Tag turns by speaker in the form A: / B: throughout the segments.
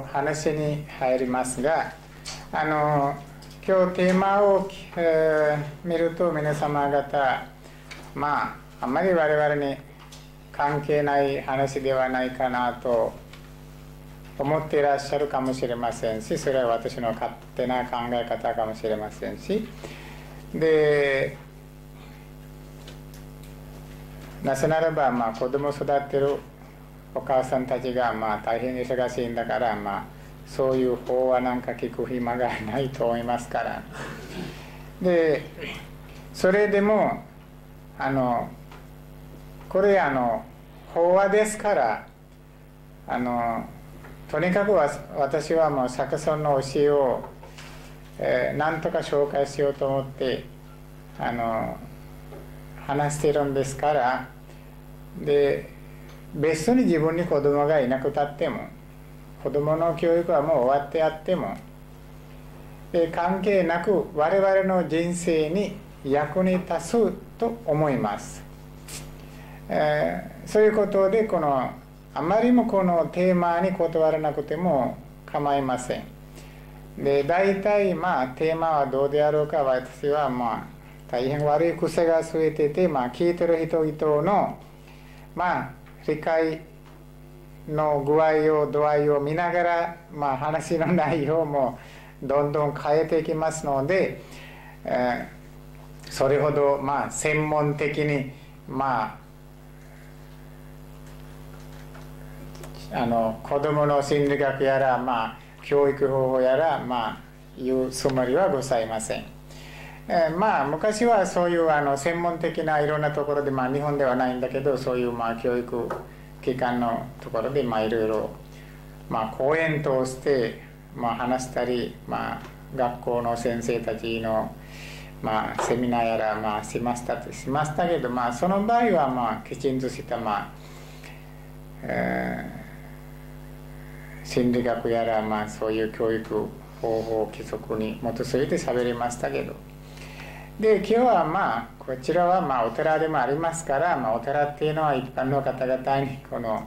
A: 話に入りますが、今日テーマを、見ると皆様方、あんまり我々に関係ない話ではないかなと思っていらっしゃるかもしれませんし、それは私の勝手な考え方かもしれませんし、でなぜならば、子供を育てるお母さんたちが大変忙しいんだから、そういう法話なんか聞く暇がないと思いますから。でそれでもこれ法話ですから、とにかく私はもう作尊の教えを、なんとか紹介しようと思って話しているんですから。で別に自分に子供がいなくたっても、子供の教育はもう終わってあっても、関係なく我々の人生に役に立つと思います。そういうことであまりもこのテーマに断らなくても構いません。で大体テーマはどうであろうか、私は大変悪い癖がついてて、聞いてる人々の理解の具合を度合いを見ながら、話の内容もどんどん変えていきますので、それほど専門的に子どもの心理学やら、教育方法やらいうつもりはございません。昔はそういう専門的ないろんなところで、日本ではないんだけど、そういう教育機関のところでいろいろ講演として話したり、学校の先生たちのセミナーやらしましたけど、その場合はきちんとした心理学やらそういう教育方法規則に基づいて喋りましたけど、で今日はこちらはお寺でもありますから、お寺っていうのは一般の方々に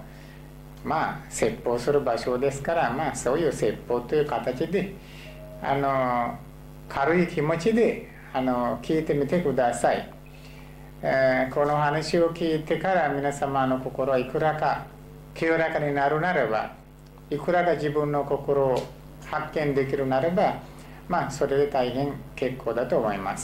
A: 説法する場所ですから、そういう説法という形で軽い気持ちで聞いてみてください。この話を聞いてから皆様の心はいくらか清らかになるならば、いくらか自分の心を発見できるならば、それで大変結構だと思います。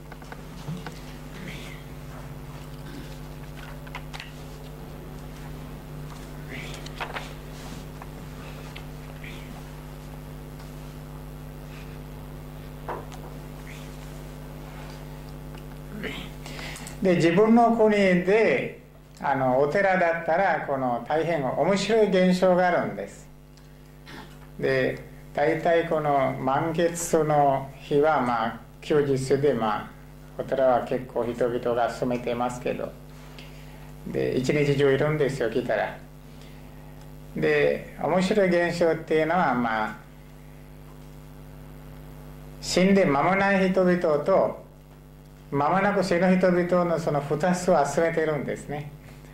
A: で自分の国でお寺だったら大変面白い現象があるんです。で大体満月の日は休日でお寺は結構人々が集めていますけど、で一日中いるんですよ、来たら。で面白い現象っていうのは死んで間もない人々と間もなく死ぬ人々のその2つを集めているんですね。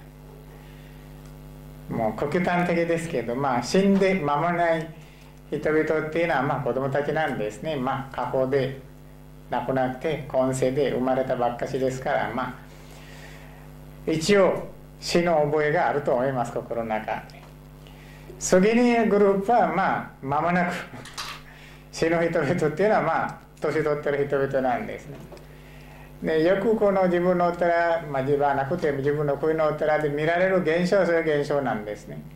A: もう極端的ですけど、死んで間もない人々っていうのは子供たちなんですね。過去で亡くなって今世で生まれたばっかしですから、一応死の覚えがあると思います、心の中で。次にグループは間もなく死ぬ人々っていうのは年取ってる人々なんですね。でよく自分のお寺、自分はなくて自分の国のお寺で見られる現象はそういう現象なんですね。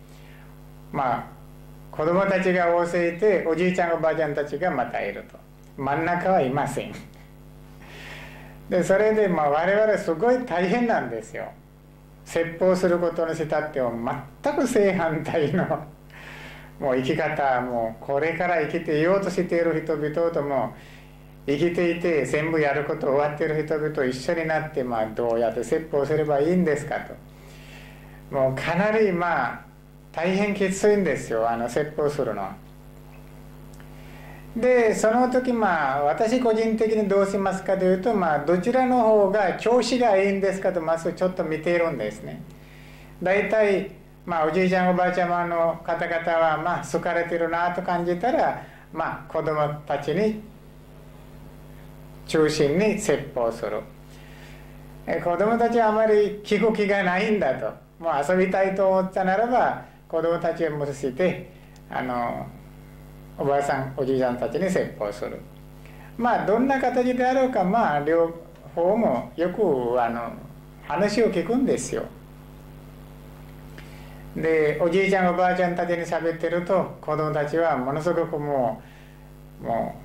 A: 子供たちが大勢いて、おじいちゃんおばあちゃんたちがまたいると、真ん中はいません。でそれで我々すごい大変なんですよ。説法することにしたっても全く正反対のもう生き方、もうこれから生きていようとしている人々とも生きていて全部やること終わっている人々と一緒になって、どうやって説法すればいいんですかと、もうかなり大変きついんですよ、説法するのは。でその時私個人的にどうしますかというと、どちらの方が調子がいいんですかとまずちょっと見ているんですね。大体おじいちゃんおばあちゃまの方々は好かれてるなと感じたら、子供たちに中心に説法する。子供たちはあまり聞く気がないんだと、もう遊びたいと思ったならば子供たちを無視しておばあさんおじいちゃんたちに説法する。どんな形であろうか両方もよく話を聞くんですよ。でおじいちゃんおばあちゃんたちに喋ってると子供たちはものすごくもう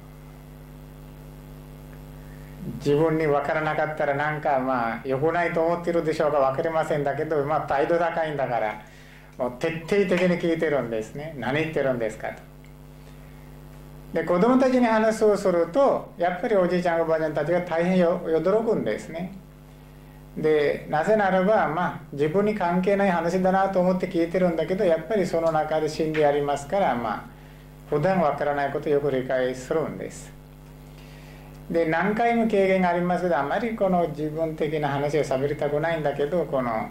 A: 自分に分からなかったらなんか良くないと思ってるでしょうか分かりませんだけど、態度高いんだからもう徹底的に聞いてるんですね。何言ってるんですかと。で子供たちに話をするとやっぱりおじいちゃんおばあちゃんたちが大変驚くんですね。でなぜならば自分に関係ない話だなと思って聞いてるんだけど、やっぱりその中で真理ありますから普段わからないことをよく理解するんです。で何回も経験がありますけど、あまりこの自分的な話を喋りたくないんだけど、この、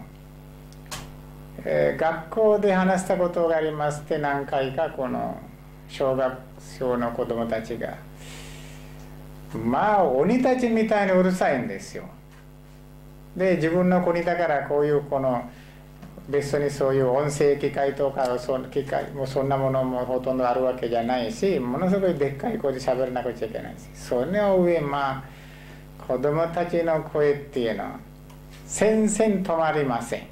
A: 学校で話したことがありまして、何回かこの小学校の子供たちが鬼たちみたいにうるさいんですよ。で自分の国だからこういうこの別にそういう音声機械とか機械もそんなものもほとんどあるわけじゃないし、ものすごいでっかい声で喋らなくちゃいけないし、その上子供たちの声っていうのは全然止まりません。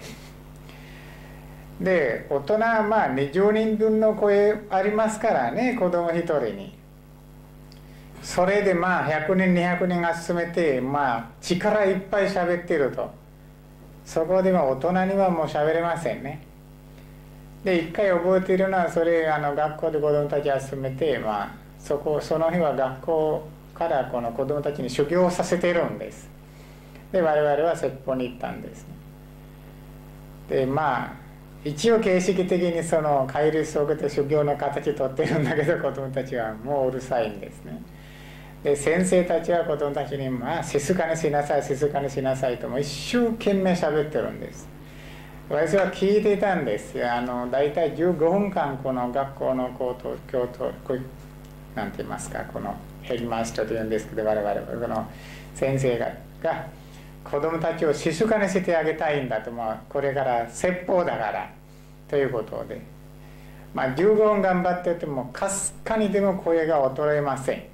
A: で大人は20人分の声ありますからね、子供一人に。それで100人200人集めて力いっぱい喋ってると、そこで大人にはもう喋れませんね。で一回覚えているのは、それ学校で子どもたち集めてその日は学校からこの子どもたちに修行をさせているんです。で我々は説法に行ったんですね。で一応形式的にその戒律を受けて修行の形とっているんだけど、子どもたちはもううるさいんですね。で先生たちは子どもたちに静かにしなさい静かにしなさいともう一生懸命喋ってるんです。私は聞いていたんです。大体15分間この学校の教頭なんて言いますか、このヘルマスターというんですけど、我々この先生が子どもたちを静かにしてあげたいんだと、これから説法だからということで、15分頑張っててもかすかにでも声が衰えません。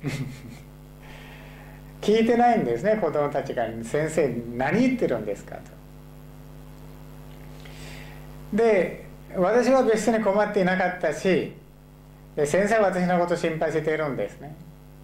A: 聞いてないんですね、子どもたちが先生何言ってるんですかと。で私は別に困っていなかったし、で先生は私のことを心配しているんですね。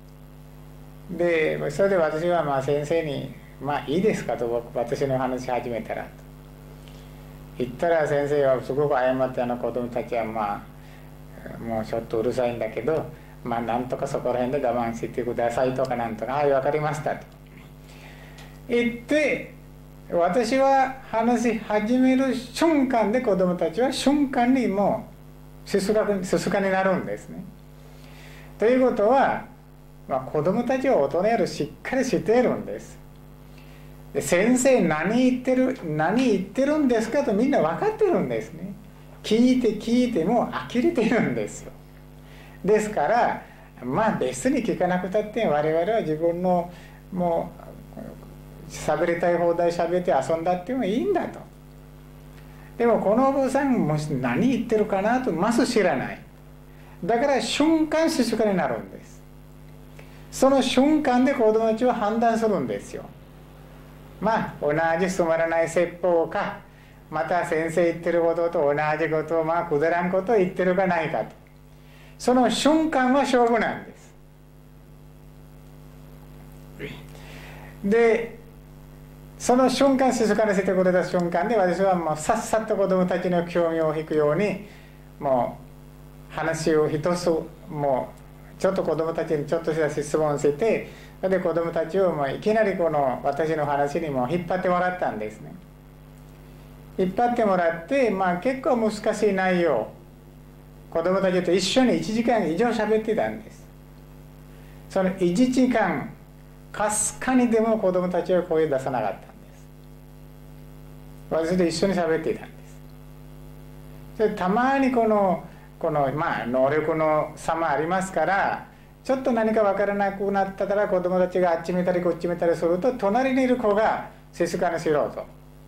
A: でそれで私は先生にいいですかと、私の話し始めたらと言ったら、先生はすごく謝って、子どもたちはもうちょっとうるさいんだけどなんとかそこら辺で我慢してくださいとかなんとか、はい分かりましたと言って、私は話し始める瞬間で子どもたちは瞬間にもう静かになるんですね。ということは、子どもたちは大人よりしっかりしているんです。で先生何言ってるんですかとみんな分かってるんですね。聞いても呆れているんですよ。ですから別に聞かなくたって我々は自分のもう喋りたい放題喋って遊んだってもいいんだと。でもこのお坊さんも何言ってるかなとまず知らない。だから瞬間静かになるんです。その瞬間で子供たちは判断するんですよ。同じつまらない説法か、また先生言ってることと同じことをくだらんことを言ってるかないかと、その瞬間は勝負なんです。でその瞬間、静かにしてくれた瞬間で、私はもうさっさと子どもたちの興味を引くようにもう話を一つもうちょっと子どもたちにちょっとした質問をして、それで子どもたちをいきなりこの私の話にも引っ張ってもらったんですね。引っ張ってもらって、結構難しい内容、子どもたちと一緒に1時間以上喋ってたんです。その1時間かすかにでも子どもたちは声を出さなかったんです。私と一緒に喋っていたんです。 でたまにこのまあ能力の差もありますから、ちょっと何か分からなくなったら子供たちがあっち見たりこっち見たりすると、隣にいる子が静かにしろと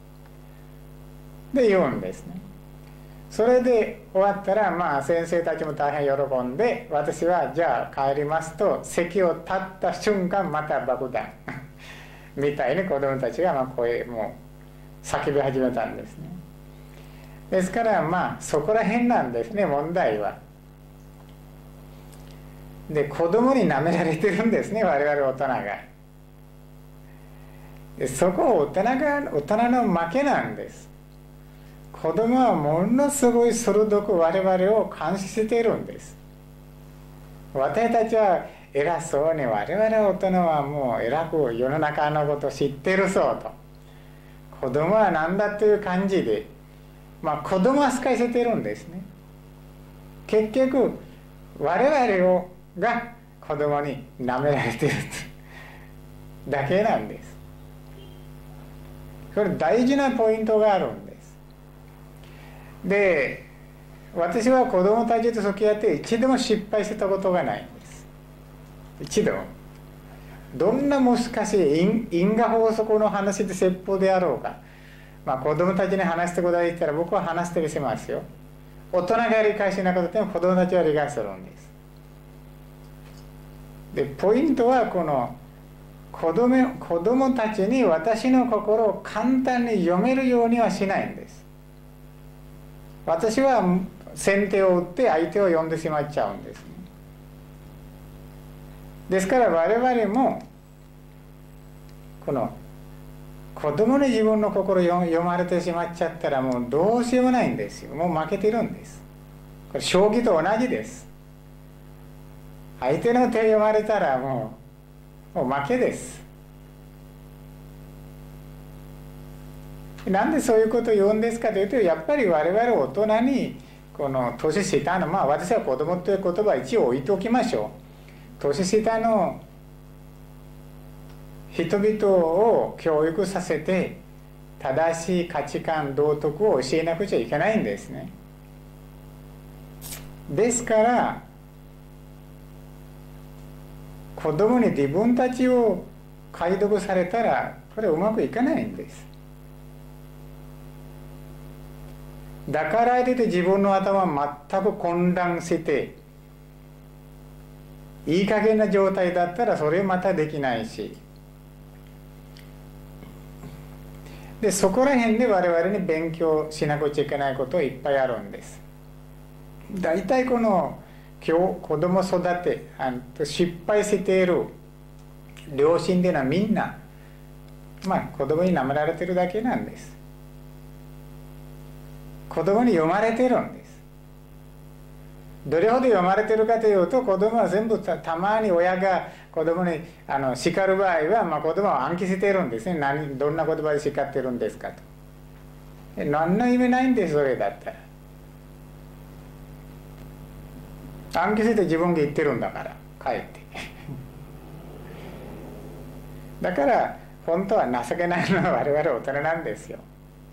A: で言うんですね。それで終わったら、まあ先生たちも大変喜んで、私はじゃあ帰りますと席を立った瞬間また爆弾みたいに子供たちがまあ声もう叫び始めたんですね。ですからまあそこら辺なんですね、問題は。で子供に舐められてるんですね、我々大人が。でそこを大人の負けなんです。子供はものすごい鋭く我々を監視しているんです。私たちは偉そうに、我々大人はもう偉く世の中のことを知ってるそうと、子供は何だという感じで、まあ子供扱いしてるんですね。結局我々が子供に舐められてるだけなんです。これ大事なポイントがあるんです。で私は子供たちと付き合って一度も失敗したことがないんです。一度も。どんな難しい因果法則の話で説法であろうか、まあ子供たちに話してくださいって言ったら僕は話してみせますよ。大人が理解しなかったでも子供たちは理解するんです。でポイントはこの子供たちに私の心を簡単に読めるようにはしないんです。私は先手を打って相手を読んでしまっちゃうんですね。ですから我々もこの子供に自分の心を読まれてしまっちゃったらもうどうしようもないんですよ。もう負けてるんです。これ将棋と同じです。相手の手を読まれたらもう負けです。なんでそういうことを言うんですかというと、やっぱり我々大人にこの年下の、まあ私は子供という言葉は一応置いておきましょう。年下の人々を教育させて正しい価値観道徳を教えなくちゃいけないんですね。ですから子供に自分たちを解読されたらこれうまくいかないんです。だからといって自分の頭は全く混乱していい加減な状態だったらそれまたできないし、でそこら辺で我々に勉強しなくちゃいけないこといっぱいあるんです。だいたいこの今日子供育て失敗している両親でのはみんなまあ子供に舐められてるだけなんです。子供に読まれてるんです。どれほど読まれてるかというと、子供は全部たまに親が子供に叱る場合は、まあ、子供は暗記してるんですね。どんな言葉で叱ってるんですかと。何の意味ないんです。それだったら暗記して自分が言ってるんだからかえってだから本当は情けないのは我々大人なんですよ。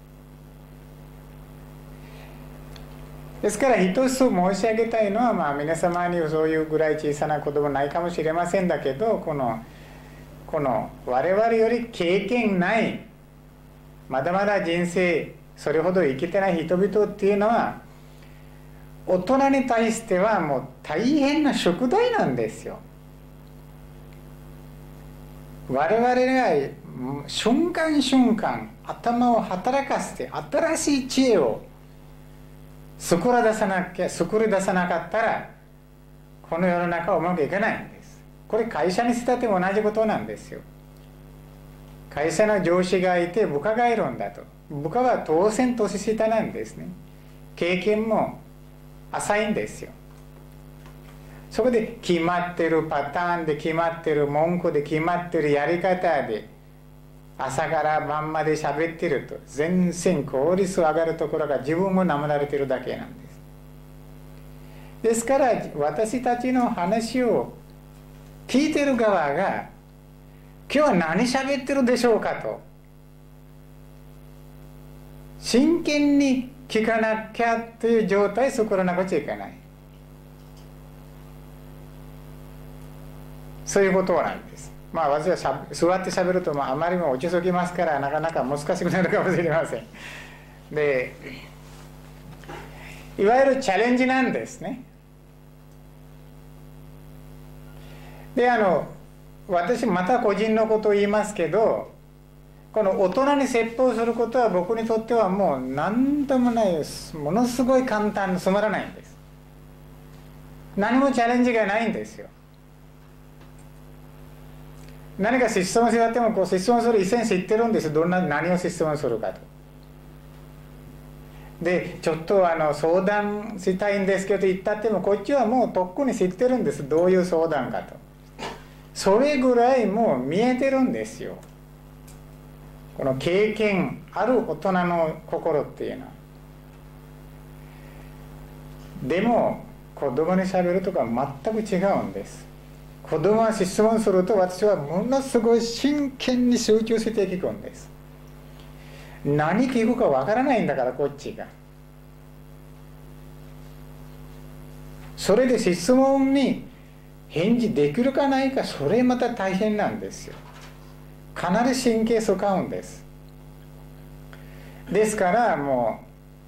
A: ですから一つ申し上げたいのは、まあ皆様にそういうぐらい小さな子供ないかもしれませんだけど、この我々より経験ないまだまだ人生それほど生きてない人々っていうのは大人に対してはもう大変な宿題なんですよ。我々が瞬間瞬間頭を働かせて新しい知恵を作り出さなかったらこの世の中はうまくいかないんです。これ会社にしてても同じことなんですよ。会社の上司がいて部下がいるんだと。部下は当然年下なんですね。経験も浅いんですよ。そこで決まってるパターンで決まってる文句で決まってるやり方で朝から晩まで喋ってると全然効率上がるところが自分も舐められてるだけなんです。ですから私たちの話を聞いてる側が今日は何喋ってるでしょうかと真剣に聞かなきゃという状態を作らなくちゃいけない。そういうことなんです。私は座ってしゃべるとあまりにも落ち着きますからなかなか難しくなるかもしれません。でいわゆるチャレンジなんですね。で私また個人のことを言いますけど、この大人に説法することは僕にとってはもう何でもないです。ものすごい簡単でつまらないんです。何もチャレンジがないんですよ。何か質問しやっても質問する以前知ってるんです。何を質問するかと。でちょっと相談したいんですけど言ったってもこっちはもうとっくに知ってるんです。どういう相談かと。それぐらいもう見えてるんですよ。この経験ある大人の心っていうのは。でも子供にしゃべるとか全く違うんです。子供は質問すると私はものすごい真剣に集中して聞くんです。何聞くかわからないんだからこっちが。それで質問に返事できるかないか、それまた大変なんですよ。かなり神経使うんです。ですからも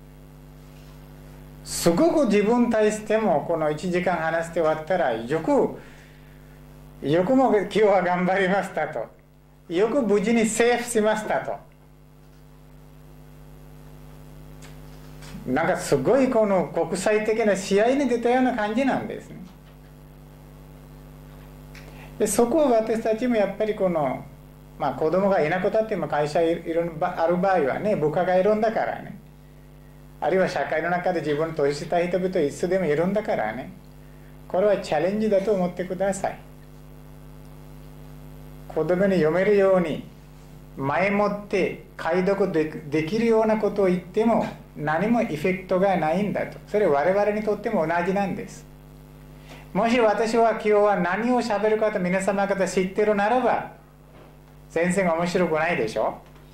A: うすごく自分に対してもこの1時間話して終わったらよくも今日は頑張りましたと、よく無事にセーフしましたと、なんかすごいこの国際的な試合に出たような感じなんですね。でそこを私たちもやっぱり子供がいなくたっても会社ある場合はね、部下がいるんだからね、あるいは社会の中で自分と年下人々いつでもいるんだからね、これはチャレンジだと思ってください。子供に読めるように前もって解読できるようなことを言っても何もエフェクトがないんだと。それは我々にとっても同じなんです。もし私は今日は何をしゃべるかと皆様方知ってるならば全然面白くないでしょ。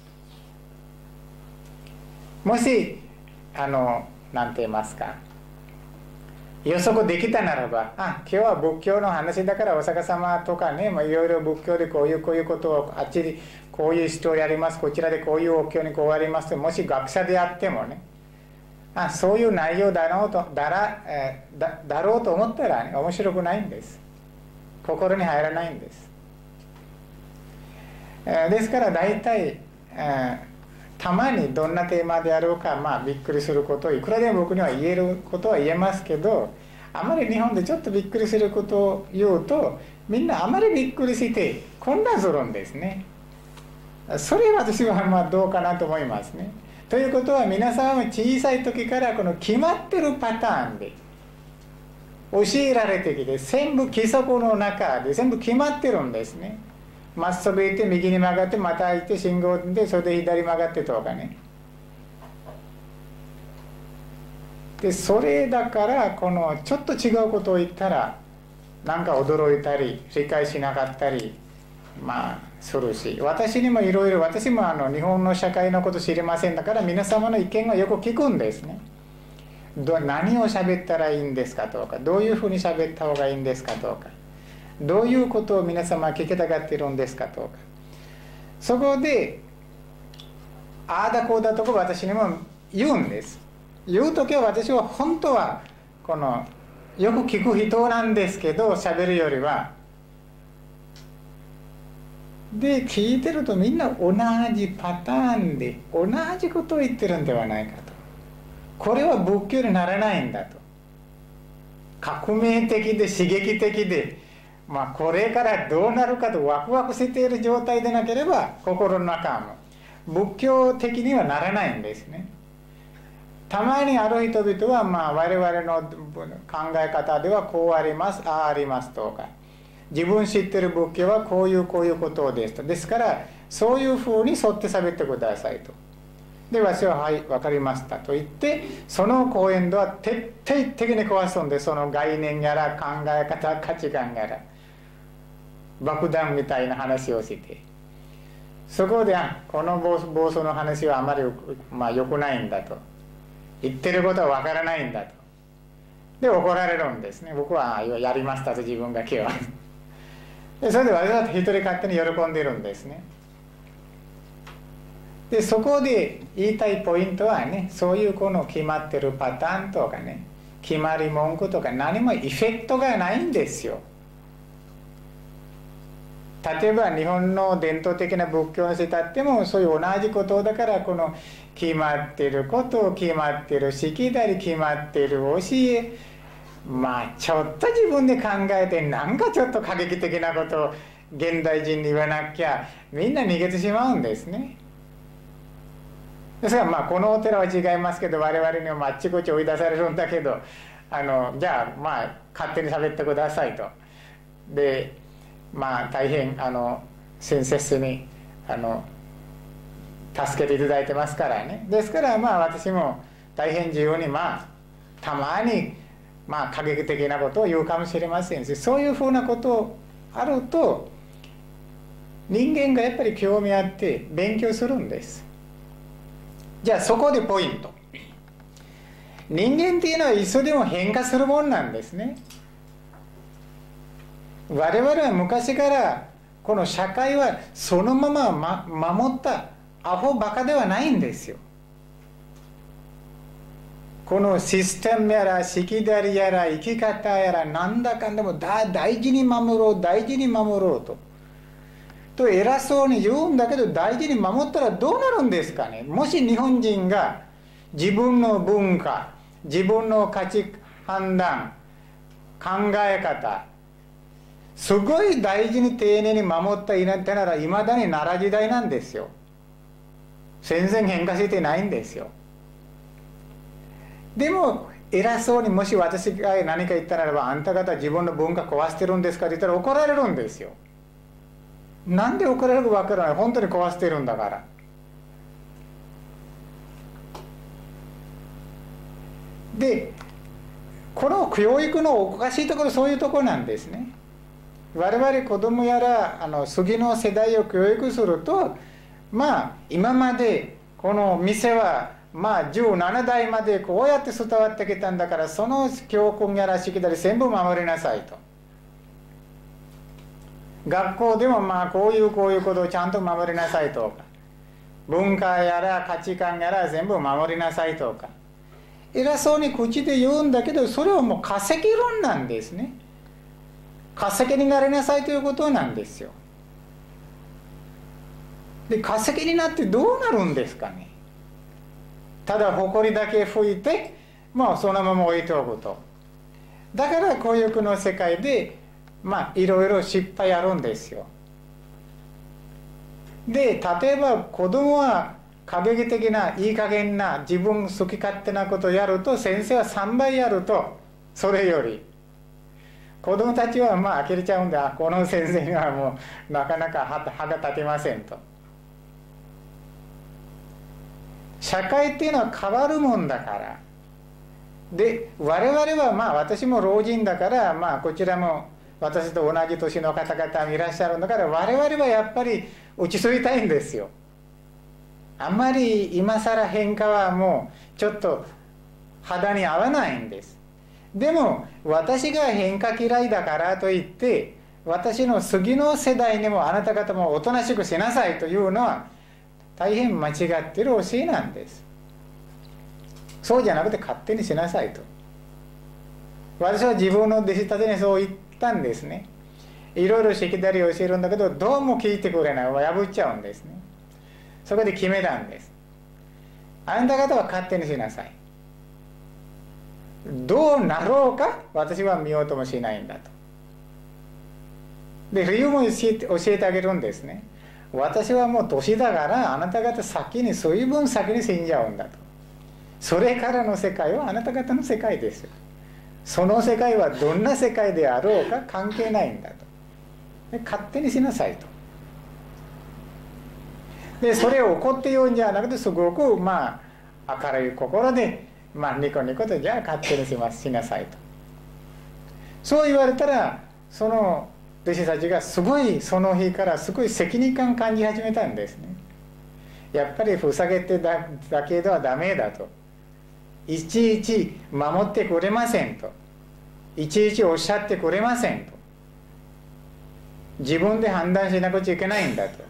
A: もしなんて言いますか、予測できたならば、今日は仏教の話だからお釈迦様とかね、いろいろ仏教でこういうことをあっちでこういうストーリーあります、こちらでこういうお経にこうありますと、もし学者であってもね、そういう内容だろうと思ったら、ね、面白くないんです。心に入らないんです。ですから大体、たまにどんなテーマであろうか、びっくりすることをいくらでも僕には言えることは言えますけど、あまり日本でちょっとびっくりすることを言うとみんなあまりびっくりして混乱するんですね。それ私はどうかなと思いますね。ということは皆さんは小さい時からこの決まってるパターンで教えられてきて、全部規則の中で全部決まってるんですね。まっすぐ行って右に曲がってまた行って信号でそれで左曲がってとかね。でそれだからこのちょっと違うことを言ったらなんか驚いたり理解しなかったりするし、私にもいろいろ、私も日本の社会のこと知りませんだから皆様の意見がよく聞くんですね。何を喋ったらいいんですかとか、どういうふうに喋った方がいいんですかとか、どういうことを皆様は聞きたがっているんですかとか、そこでああだこうだとか私にも言うんです。言う時は私は本当はこのよく聞く人なんですけど、喋るよりはで聞いてるとみんな同じパターンで同じことを言ってるんではないかと。これは仏教にならないんだと。革命的で刺激的でこれからどうなるかとワクワクしている状態でなければ心の中も仏教的にはならないんですね。たまにある人々は我々の考え方ではこうあります、ああありますとか、自分知ってる仏教はこういうことですと。ですからそういうふうに沿って喋ってくださいと。で私ははい分かりましたと言って、その講演では徹底的に壊すんで、その概念やら考え方価値観やら爆弾みたいな話をして、そこでこの暴走の話はあまり良くないんだと。 言ってることはわからないんだと。で怒られるんですね。僕はやりましたと自分が今日はでそれでわざと一人勝手に喜んでるんですね。でそこで言いたいポイントはね、そういうこの決まってるパターンとかね、決まり文句とか何もエフェクトがないんですよ。例えば日本の伝統的な仏教にしてたってもそういう同じことだから、この決まってること、決まってるしきたり、決まってる教え、まあちょっと自分で考えて、なんかちょっと過激的なことを現代人に言わなきゃみんな逃げてしまうんですね。ですからまあこのお寺は違いますけど、我々にもあっちこっち追い出されるんだけど、じゃあまあ勝手に喋ってくださいと。でまあ大変親切に助けていただいてますからね。ですからまあ私も大変自由にまあたまにまあ過激的なことを言うかもしれませんし、そういうふうなことあると人間がやっぱり興味あって勉強するんです。じゃあそこでポイント。人間っていうのはいつでも変化するもんなんですね。我々は昔からこの社会はそのまま、守ったアホバカではないんですよ。このシステムやらしきたりやら生き方やらなんだかんでも大事に守ろう、大事に守ろうと偉そうに言うんだけど、大事に守ったらどうなるんですかね。もし日本人が自分の文化、自分の価値判断、考え方すごい大事に丁寧に守ったいなってなら、いまだに奈良時代なんですよ。全然変化してないんですよ。でも偉そうに、もし私が何か言ったならば、あんた方自分の文化壊してるんですかって言ったら怒られるんですよ。なんで怒られるかわからない。本当に壊してるんだから。でこの教育のおかしいところ、そういうところなんですね。我々子供やら次の世代を教育すると、まあ今までこの店はまあ17代までこうやって伝わってきたんだから、その教訓やらしきたり全部守りなさいと。学校でもまあこういうことをちゃんと守りなさいとか、文化やら価値観やら全部守りなさいとか、偉そうに口で言うんだけど、それはもう化石論なんですね。化石になりなさいということなんですよ。で化石になってどうなるんですかね。ただ埃だけ拭いてまあそのまま置いておくと。だから教育の世界でまあいろいろ失敗あるんですよ。で例えば子供は過激的ないい加減な自分好き勝手なことをやると、先生は3倍やると、それより子供たちはまあ呆れちゃうんで、この先生にはもうなかなか歯が立てませんと。社会っていうのは変わるもんだから。で我々はまあ私も老人だから、まあこちらも私と同じ年の方々もいらっしゃるんだから、我々はやっぱり落ち着いたいんですよ。あんまり今更変化はもうちょっと肌に合わないんです。でも私が変化嫌いだからといって私の次の世代にもあなた方もおとなしくしなさいというのは大変間違っている教えなんです。そうじゃなくて勝手にしなさいと。私は自分の弟子たちにそう言ったんですね。いろいろしきたり教えるんだけど、どうも聞いてくれない。破っちゃうんですね。そこで決めたんです。あなた方は勝手にしなさい。どうなろうか私は見ようともしないんだと。で理由も教えてあげるんですね。私はもう年だからあなた方先に随分先に死んじゃうんだと。それからの世界はあなた方の世界です。その世界はどんな世界であろうか関係ないんだと。で勝手にしなさいと。でそれを怒って言うんじゃなくて、すごくまあ明るい心で、まあニコニコと、じゃあ勝手にしなさいと。そう言われたら、その弟子たちがすごいその日からすごい責任感感じ始めたんですね。やっぱりふざけてだけではダメだと。 いちいち守ってくれませんと、いちいちおっしゃってくれませんと、自分で判断しなくちゃいけないんだと。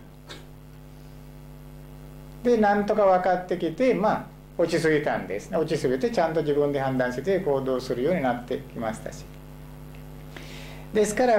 A: でなんとか分かってきて、落ち着いたんですね。落ち着いてちゃんと自分で判断して行動するようになってきましたし、ですから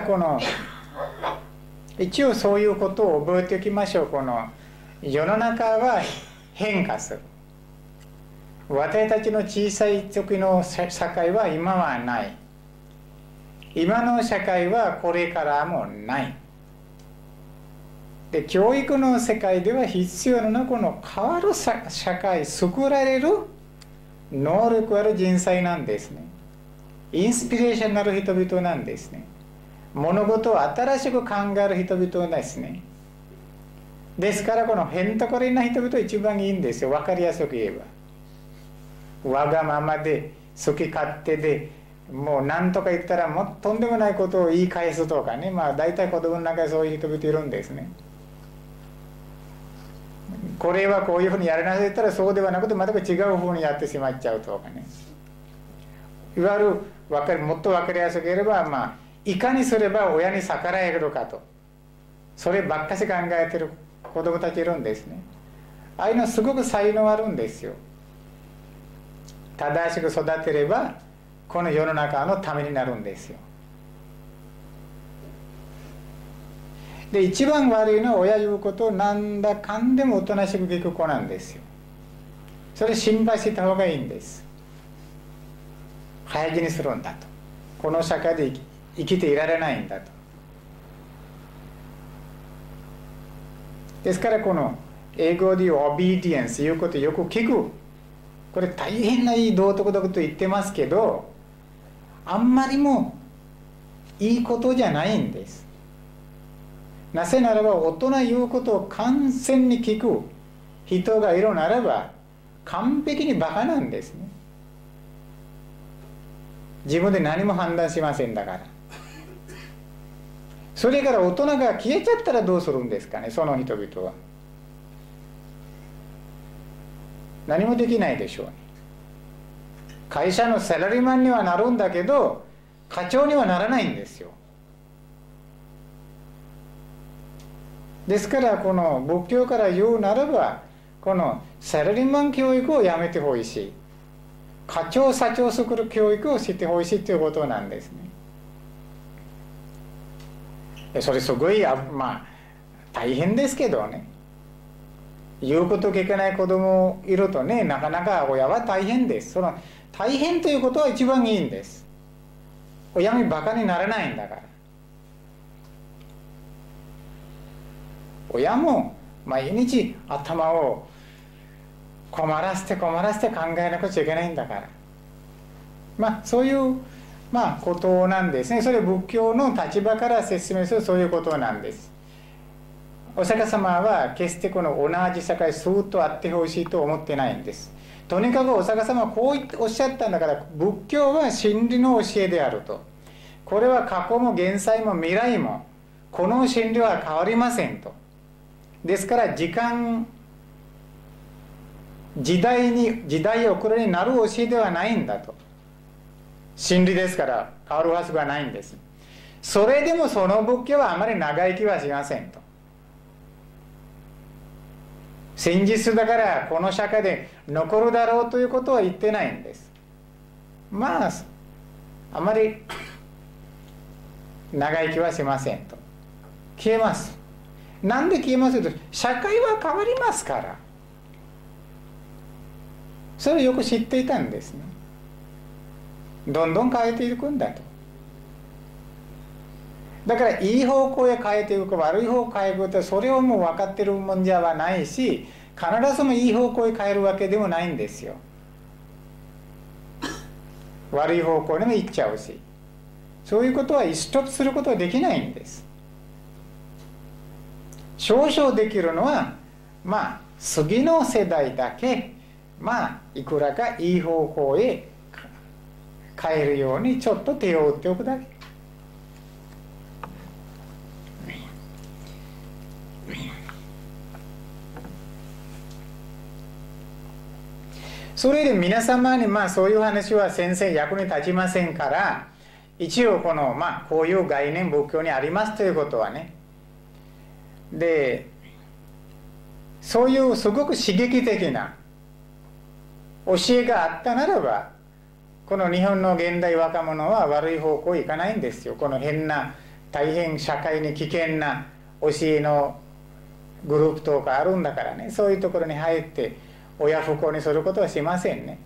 A: 一応そういうことを覚えておきましょう。世の中は変化する。私たちの小さい時の社会は今はない。今の社会はこれからもない。で教育の世界では必要な変わる社会、作られる能力ある人材なんですね。インスピレーションのある人々なんですね。物事を新しく考える人々ですね。ですからへんとこりんな人々一番いいんですよ。分かりやすく言えば、わがままで好き勝手で、もう何とか言ったらとんでもないことを言い返すとかね、大体子供の中でそういう人々いるんですね。これはこういうふうにやらなさいと言ったらそうではなくて全く違うふうにやってしまっちゃうとかね、いわゆるもっと分かりやすく言えば、いかにすれば親に逆らえるかと、そればっかし考えてる子供たちいるんですね。ああいうのすごく才能あるんですよ。正しく育てればこの世の中のためになるんですよ。で一番悪いのは親言うことをなんだかんでもおとなしく聞く子なんですよ。それ心配した方がいいんです。早死にするんだと、この社会で生きていられないんだと。ですから英語でいうオビディエンスいうことをよく聞く、これ大変ないい道徳だと言ってますけど、あんまりもいいことじゃないんです。なぜならば大人言うことを完全に聞く人がいるならば完璧にバカなんですね。自分で何も判断しませんだから。それから大人が消えちゃったらどうするんですかね。その人々は何もできないでしょうね。会社のサラリーマンにはなるんだけど課長にはならないんですよ。ですから仏教から言うならばサラリーマン教育をやめてほしいし、課長社長作る教育をしてほしいということなんですね。それすごい大変ですけどね、言うこと聞けない子供いるとね、なかなか親は大変です。大変ということは一番いいんです。親にバカにならないんだから。親も毎日頭を困らせて考えなくちゃいけないんだから、そういうことなんですね。それ仏教の立場から説明するそういうことなんです。お釈迦様は決して同じ社会スーッとあってほしいと思ってないんです。とにかくお釈迦様はこうおっしゃったんだから、仏教は真理の教えであると、これは過去も現在も未来もこの真理は変わりませんと。ですから時代遅れになる教えではないんだと。真理ですから変わるはずがないんです。それでもその仏教はあまり長生きはしませんと。真実だからこの社会で残るだろうということは言ってないんです。あまり長生きはしませんと。消えます。なんで消えますと、社会は変わりますから。それをよく知っていたんですね。どんどん変えていくんだと。だからいい方向へ変えていくか悪い方向へ変えていくか、それをもう分かってるもんじゃないし、必ずしもいい方向へ変えるわけでもないんですよ。悪い方向にも行っちゃうし、そういうことは一つすることはできないんです。少々できるのは次の世代だけいくらかいい方向へ変えるようにちょっと手を打っておくだけ。 それで皆様にそういう話は先生役に立ちませんから、一応このこういう概念仏教にありますということはね、でそういうすごく刺激的な教えがあったならば、この日本の現代若者は悪い方向へ行かないんですよ。この変な大変社会に危険な教えのグループとかあるんだからね、そういうところに入って親不孝にすることはしませんね。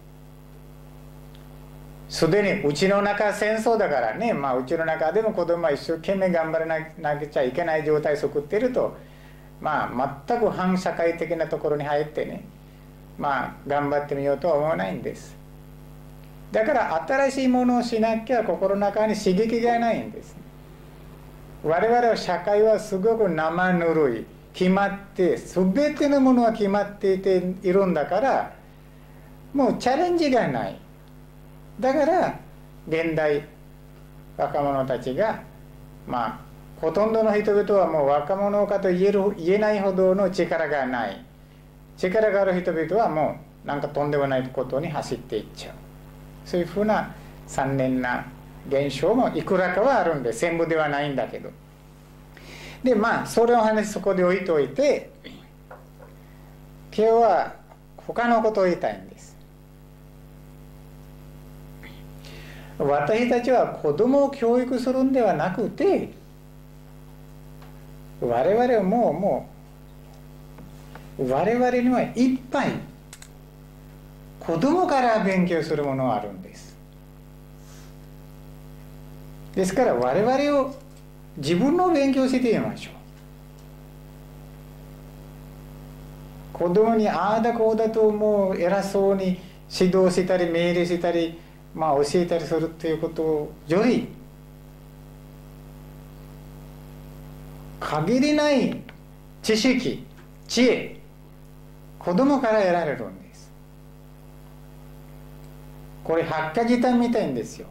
A: すでにうちの中戦争だからね、うちの中でも子供は一生懸命頑張らなきゃいけない状態を作っていると、全く反社会的なところに入ってね、頑張ってみようとは思わないんです。だから新しいものをしなきゃ心の中に刺激がないんです。我々は社会はすごく生ぬるい、決まって全てのものは決まっているんだから、もうチャレンジがない。だから現代若者たちがほとんどの人々はもう若者かと言えないほどの力がない。力がある人々はもうなんかとんでもないことに走っていっちゃう。そういうふうな残念な現象もいくらかはあるんで、全部ではないんだけど。でそれの話そこで置いといて、今日は他のことを言いたいんです。私たちは子供を教育するんではなくて、我々はもう我々にはいっぱい子供から勉強するものがあるんです。ですから我々を自分の勉強してみましょう。子供にああだこうだともう偉そうに指導したり命令したり教えたりするということより、限りない知識、知恵、子供から得られるんです。これ八ヶ時短みたいんですよ。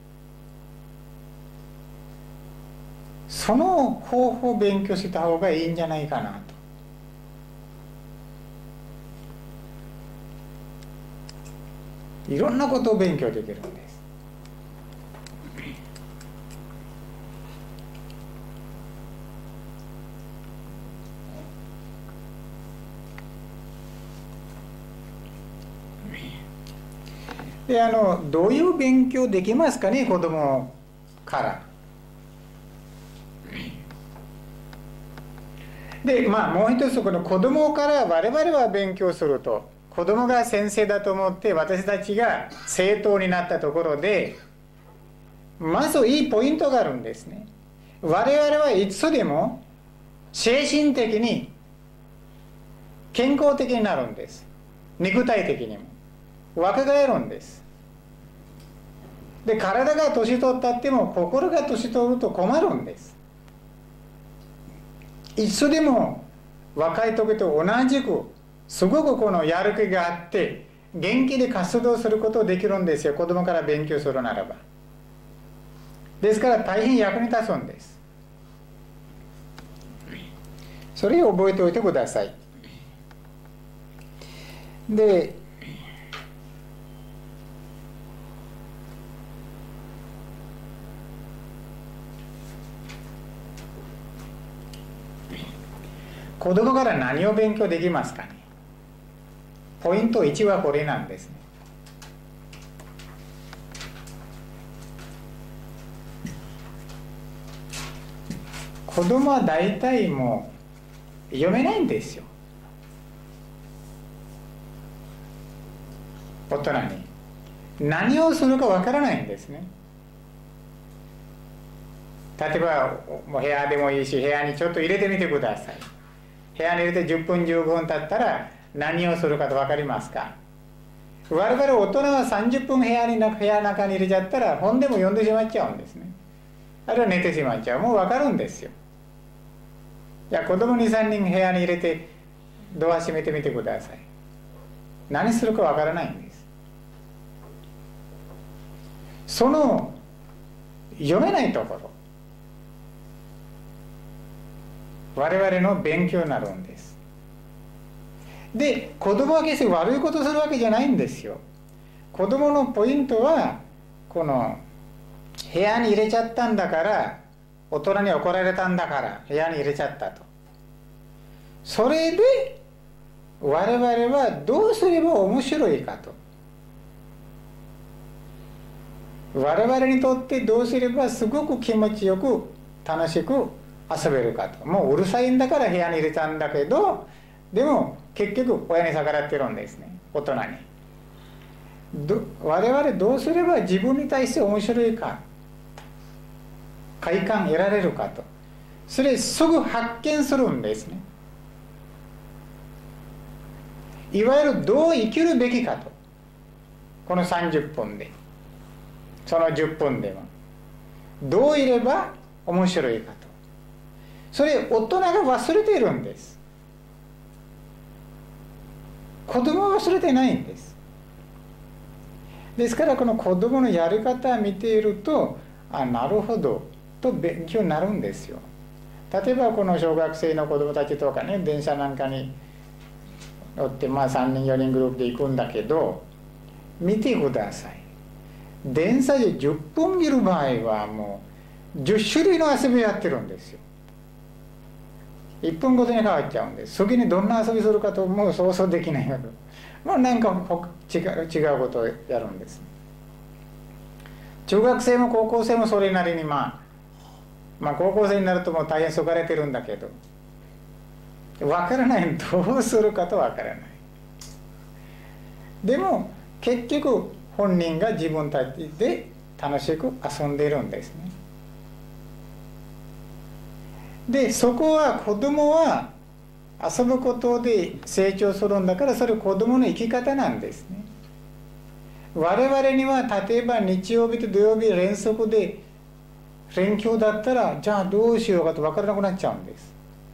A: その方法を勉強した方がいいんじゃないかなと。いろんなことを勉強できるんです。でどういう勉強できますかね、子供から。でもう一つ、この子供から我々は勉強すると、子供が先生だと思って私たちが生徒になったところで、まずいいポイントがあるんですね。我々はいつでも精神的に健康的になるんです。肉体的にも若返るんです。で体が年取ったっても心が年取ると困るんです。いつでも若い時と同じくすごくこのやる気があって元気で活動することができるんですよ、子供から勉強するならば。ですから大変役に立つんです。それを覚えておいてください。で子供から何を勉強できますかね。ポイント1はこれなんですね。子供は大体もう読めないんですよ、大人に。何をするかわからないんですね。例えばもう部屋でもいいし、部屋にちょっと入れてみてください。部屋に入れて10分15分経ったら何をするかと分かりますか。我々大人は30分部屋の中に入れちゃったら本でも読んでしまっちゃうんですね。あるいは寝てしまっちゃう。もう分かるんですよ。いや子供 2,3 人部屋に入れてドア閉めてみてください。何するか分からないんです。その読めないところ、我々の勉強になるんです。 で子供は決して悪いことするわけじゃないんですよ。子供のポイントはこの部屋に入れちゃったんだから、大人に怒られたんだから部屋に入れちゃったと。それで我々はどうすれば面白いかと、我々にとってどうすればすごく気持ちよく楽しく遊べるかと。もううるさいんだから部屋に入れたんだけど、でも結局親に逆らってるんですね、大人に。我々どうすれば自分に対して面白いか、快感得られるかと、それすぐ発見するんですね。いわゆるどう生きるべきかと、この30分で、その10分ではどういれば面白いかと、それ大人が忘れているんです。子供は忘れてないんです。ですからこの子供のやり方を見ていると、なるほどと勉強になるんですよ。例えばこの小学生の子供たちとかね、電車なんかに乗って3人4人グループで行くんだけど、見てください。電車で10分いる場合はもう10種類の遊びをやってるんですよ。1分ごとに変わっちゃうんです。次にどんな遊びするかともう想像できないけど、もうなんか違うことをやるんです。中学生も高校生もそれなりに高校生になるともう大変そがれてるんだけど、分からない、どうするかと分からない。でも結局本人が自分たちで楽しく遊んでいるんですね。でそこは子供は遊ぶことで成長するんだから、それ子供の生き方なんですね。我々には例えば日曜日と土曜日連続で連休だったら、じゃあどうしようかと分からなくなっちゃうんです。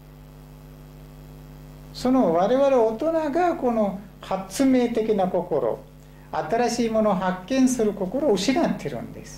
A: その我々大人がこの発明的な心、新しいものを発見する心を失ってるんです。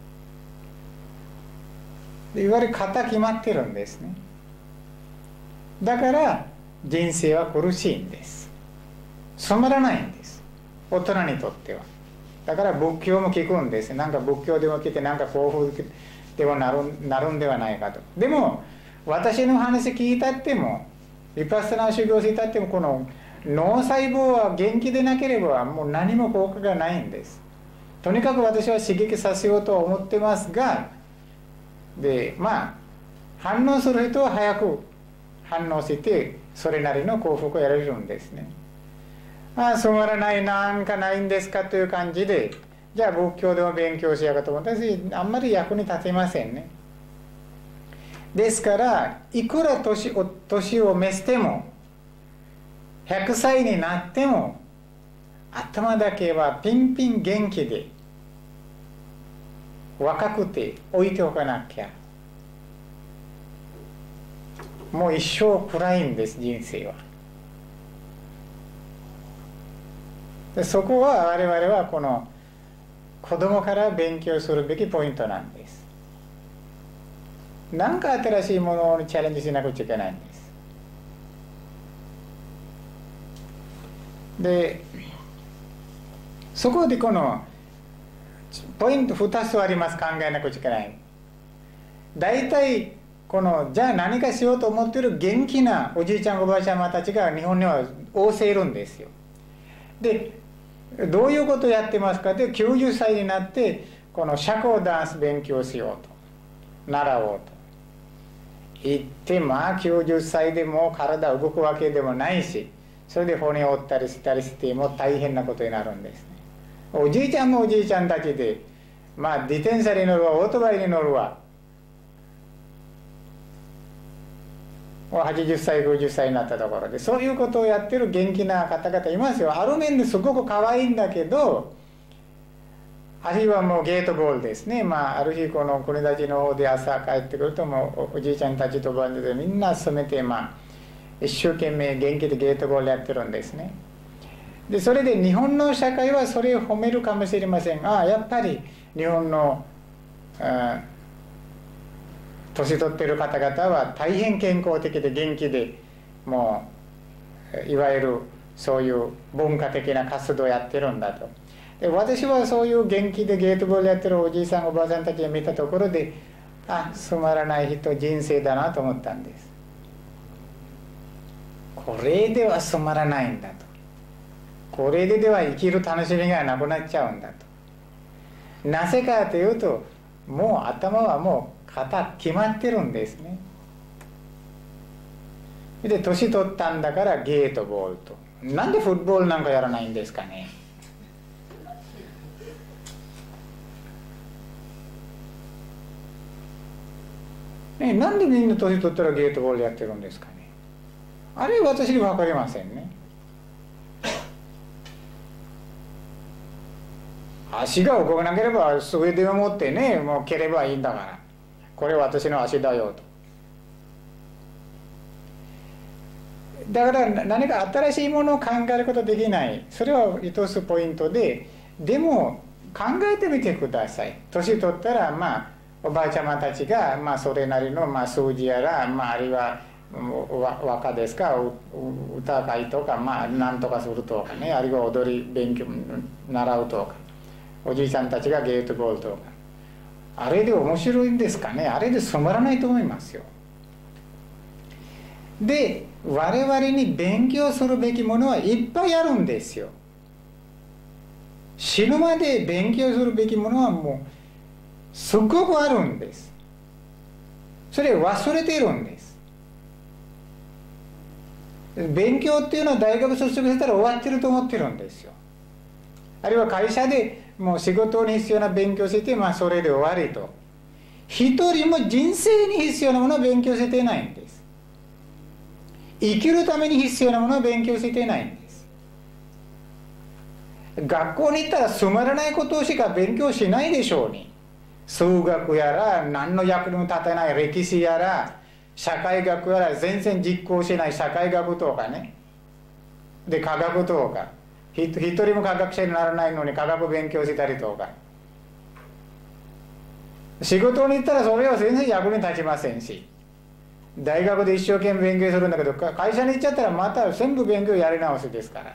A: いわゆる型決まってるんですね。だから人生は苦しいんです。染まらないんです、大人にとっては。だから仏教も聞くんです。なんか仏教でも来てなんか幸福ではなるんではないかと。でも私の話聞いたっても、ヴィパッサナー修行していたっても、この脳細胞は元気でなければもう何も効果がないんです。とにかく私は刺激させようとは思ってますが、で反応する人は早く反応してそれなりの幸福を得られるんですね。染まらない、なんかないんですかという感じで、じゃあ仏教でも勉強しようかと思ったらあんまり役に立てませんね。ですからいくら年を召しても100歳になっても頭だけはピンピン元気で若くて置いておかなきゃ、もう一生暗いんです、人生は。でそこは我々はこの子供から勉強するべきポイントなんです。何か新しいものにチャレンジしなくちゃいけないんです。でそこでこのポイント2つあります。考えなくちゃいけない。大体このじゃあ何かしようと思っている元気なおじいちゃんおばあちゃまたちが日本には大勢いるんですよ。でどういうことをやってますかで、90歳になってこの社交ダンス勉強しようと、習おうと言って、90歳でもう体動くわけでもないし、それで骨を折ったりしたりしても大変なことになるんですね。おじいちゃんもおじいちゃんたちで自転車に乗るわ、オートバイに乗るわ、もう80歳50歳になったところでそういうことをやってる元気な方々いますよ。ある面ですごく可愛いんだけど、あるいはもうゲートボールですね。ある日この国立の方で朝帰ってくると、もうおじいちゃんたちとおばあちゃんでみんな集めて一生懸命元気でゲートボールやってるんですね。でそれで日本の社会はそれを褒めるかもしれませんが、やっぱり日本の年取っている方々は大変健康的で元気で、もういわゆるそういう文化的な活動をやってるんだと。で私はそういう元気でゲートボールやってるおじいさんおばあさんたちを見たところで、あ、つまらない人人生だなと思ったんです。これではつまらないんだと、これでは生きる楽しみがなくなっちゃうんだと。なぜかというと、もう頭はもう決まってるんですね。で年取ったんだからゲートボールと。なんでフットボールなんかやらないんですかね。なんでみんな年取ったらゲートボールやってるんですかね。あれ私には分かりませんね。足が動かなければスウェーデンを持ってね、もう蹴ればいいんだから、これ私の足だよと。だから何か新しいものを考えることできない、それは一つポイントで、でも考えてみてください。年取ったらおばあちゃまたちがそれなりの数字やら、あるいは和歌ですか、歌会とか何とかするとかね、あるいは踊り勉強習うとか、おじいちゃんたちがゲートボールとか、あれで面白いんですかね。あれで染まらないと思いますよ。で我々に勉強するべきものはいっぱいあるんですよ。死ぬまで勉強するべきものはもうすごくあるんです。それ忘れているんです。勉強っていうのは大学卒業したら終わってると思ってるんですよ。あるいは会社でもう仕事に必要な勉強して、それで終わりと。一人も人生に必要なものを勉強していないんです。生きるために必要なものを勉強していないんです。学校に行ったらつまらないことしか勉強しないでしょうに。数学やら何の役にも立たない歴史やら社会学やら全然実行しない社会学とかね、で科学とか、一人も科学者にならないのに科学勉強したりとか、仕事に行ったらそれは全然役に立ちませんし、大学で一生懸命勉強するんだけど、会社に行っちゃったらまた全部勉強やり直しですから。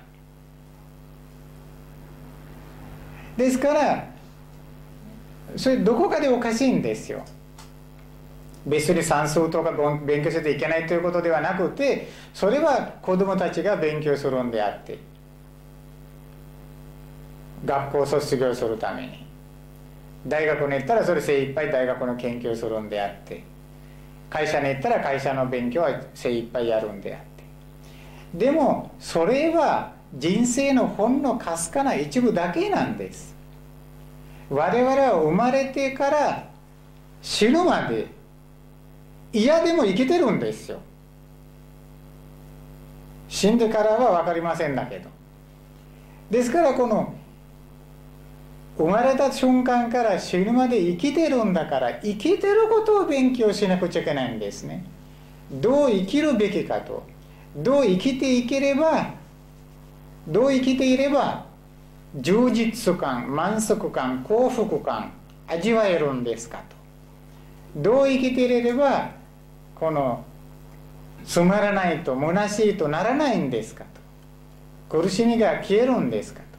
A: ですからそれどこかでおかしいんですよ。別に算数とか勉強していけないということではなくて、それは子どもたちが勉強するんであって、学校を卒業するために、大学に行ったらそれ精一杯大学の研究をするんであって、会社に行ったら会社の勉強は精一杯やるんであって、でもそれは人生のほんのかすかな一部だけなんです。我々は生まれてから死ぬまで嫌でも生きてるんですよ。死んでからは分かりませんだけど。ですからこの生まれた瞬間から死ぬまで生きてるんだから、生きてることを勉強しなくちゃいけないんですね。どう生きるべきかと、どう生きていければ、どう生きていれば充実感、満足感、幸福感味わえるんですかと。どう生きていればこのつまらないと虚しいとならないんですかと。苦しみが消えるんですか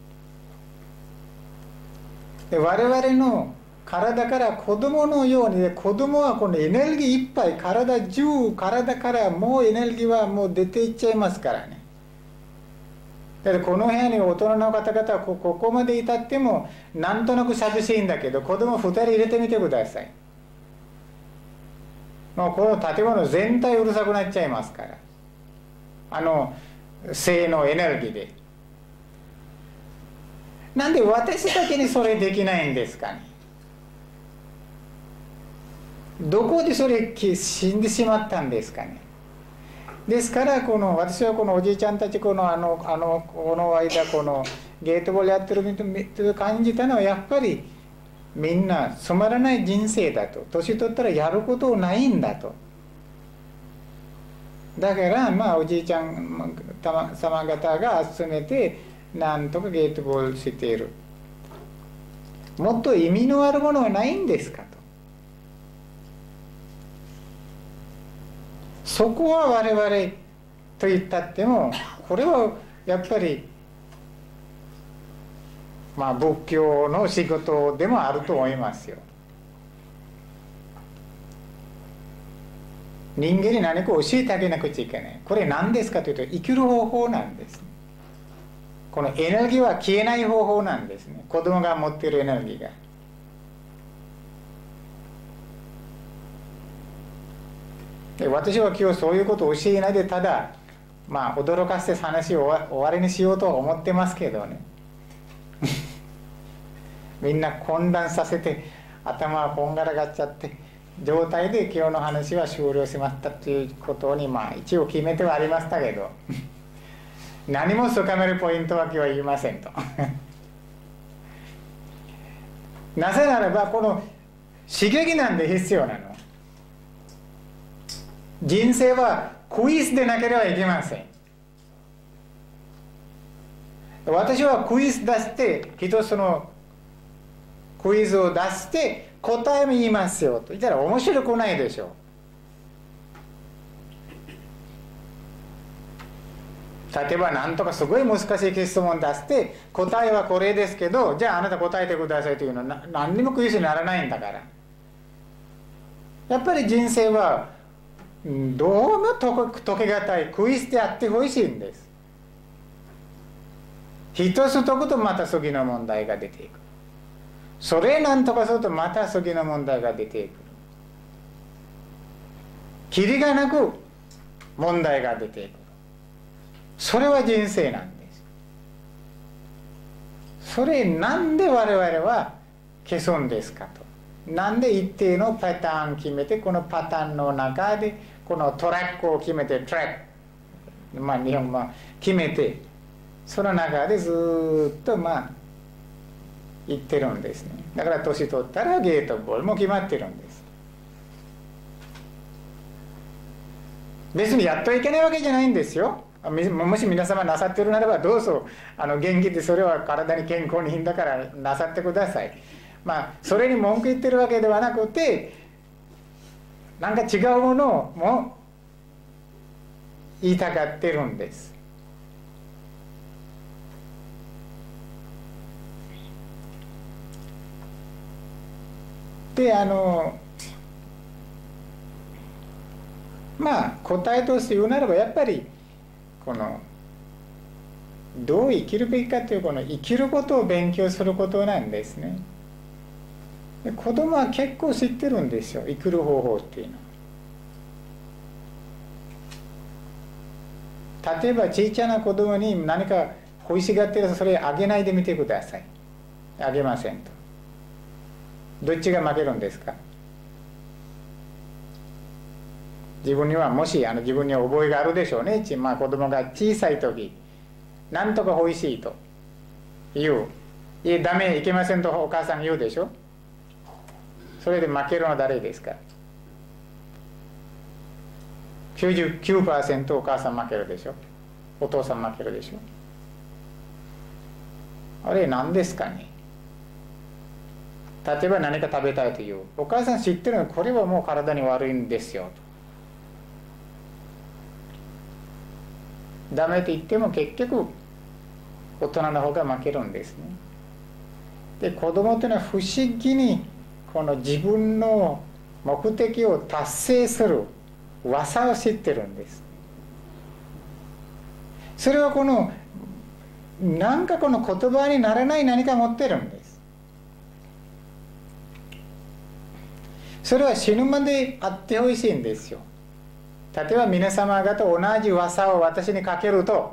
A: と。で我々の体から子供のように、子供はこのエネルギーいっぱい、体からもうエネルギーはもう出ていっちゃいますからね。だからこの部屋に大人の方々はここまで至ってもなんとなく寂しいんだけど、子供2人入れてみてください。もうこの建物全体うるさくなっちゃいますから、性のエネルギーで。なんで私だけにそれできないんですかね。どこでそれ死んでしまったんですかね。ですから私はこのおじいちゃんたちこの間このゲートボールやってると感じたのは、やっぱりみんなつまらない人生だと。年取ったらやることないんだと。だからおじいちゃん様方が集めてなんとかゲートボールしている。もっと意味のあるものはないんですかと。そこは我々と言ったっても、これはやっぱり仏教の仕事でもあると思いますよ。人間に何か教えてあげなくちゃいけない。これ何ですかというと、生きる方法なんです。このエネルギーは消えない方法なんですね。子供が持っているエネルギーが。で、私は今日そういうことを教えないで、ただ驚かせて話を終わりにしようとは思ってますけどねみんな混乱させて頭がこんがらがっちゃって状態で今日の話は終了しましたということに一応決めてはありましたけど何も深めるポイントは今日は言いませんとなぜならばこの刺激なんで必要なの。人生はクイズでなければいけません。私はクイズ出して一つのクイズを出して答えも言いますよと言ったら面白くないでしょう。例えば何とかすごい難しい質問出して答えはこれですけど、じゃああなた答えてくださいというのは何にもクイズにならないんだから。やっぱり人生はどうも解けがたいクイズであってほしいんです。一つ解くとまた次の問題が出ていく。それ何とかするとまた次の問題が出てくる。キリがなく問題が出てくる。それは人生なんです。それなんで我々は消すんですかと。なんで一定のパターン決めて、このパターンの中でこのトラックを決めて、トラック、日本語決めて、その中でずっと言ってるんですね。だから年取ったらゲートボールも決まってるんです。別にやっといけないわけじゃないんですよ。もし皆様なさってるならばどうぞ元気で、それは体に健康にいいんだからなさってください。それに文句言ってるわけではなくて、なんか違うものも言いたがってるんです。で答えとして言うならば、やっぱりこのどう生きるべきかという、この生きることを勉強することなんですね。で、子供は結構知ってるんですよ、生きる方法っていうのは。例えば小さな子供に何か欲しがってると、それあげないでみてください。あげませんと。どっちが負けるんですか？自分にはもし自分には覚えがあるでしょうね。子供が小さい時、なんとか欲しいと言う。ダメ、いけませんとお母さん言うでしょ。それで負けるのは誰ですか？ 99% お母さん負けるでしょ。お父さん負けるでしょ。あれ何ですかね。例えば何か食べたいという、お母さん知ってるのに、これはもう体に悪いんですよと。ダメと言っても結局大人の方が負けるんですね。で、子供というのは不思議にこの自分の目的を達成する技を知ってるんです。それはこのなんかこの言葉にならない何か持ってるんです。それは死ぬまであってほしいんですよ。例えば皆様方同じ技を私にかけると、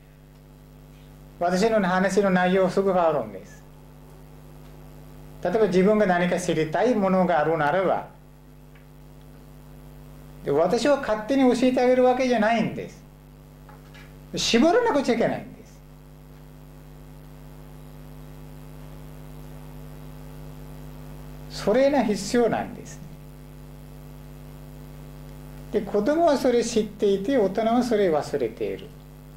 A: 私の話の内容すぐ変わるんです。例えば自分が何か知りたいものがあるならば、私は勝手に教えてあげるわけじゃないんです。絞らなくちゃいけないんです。それが必要なんです。で、子供はそれ知っていて、大人はそれ忘れている。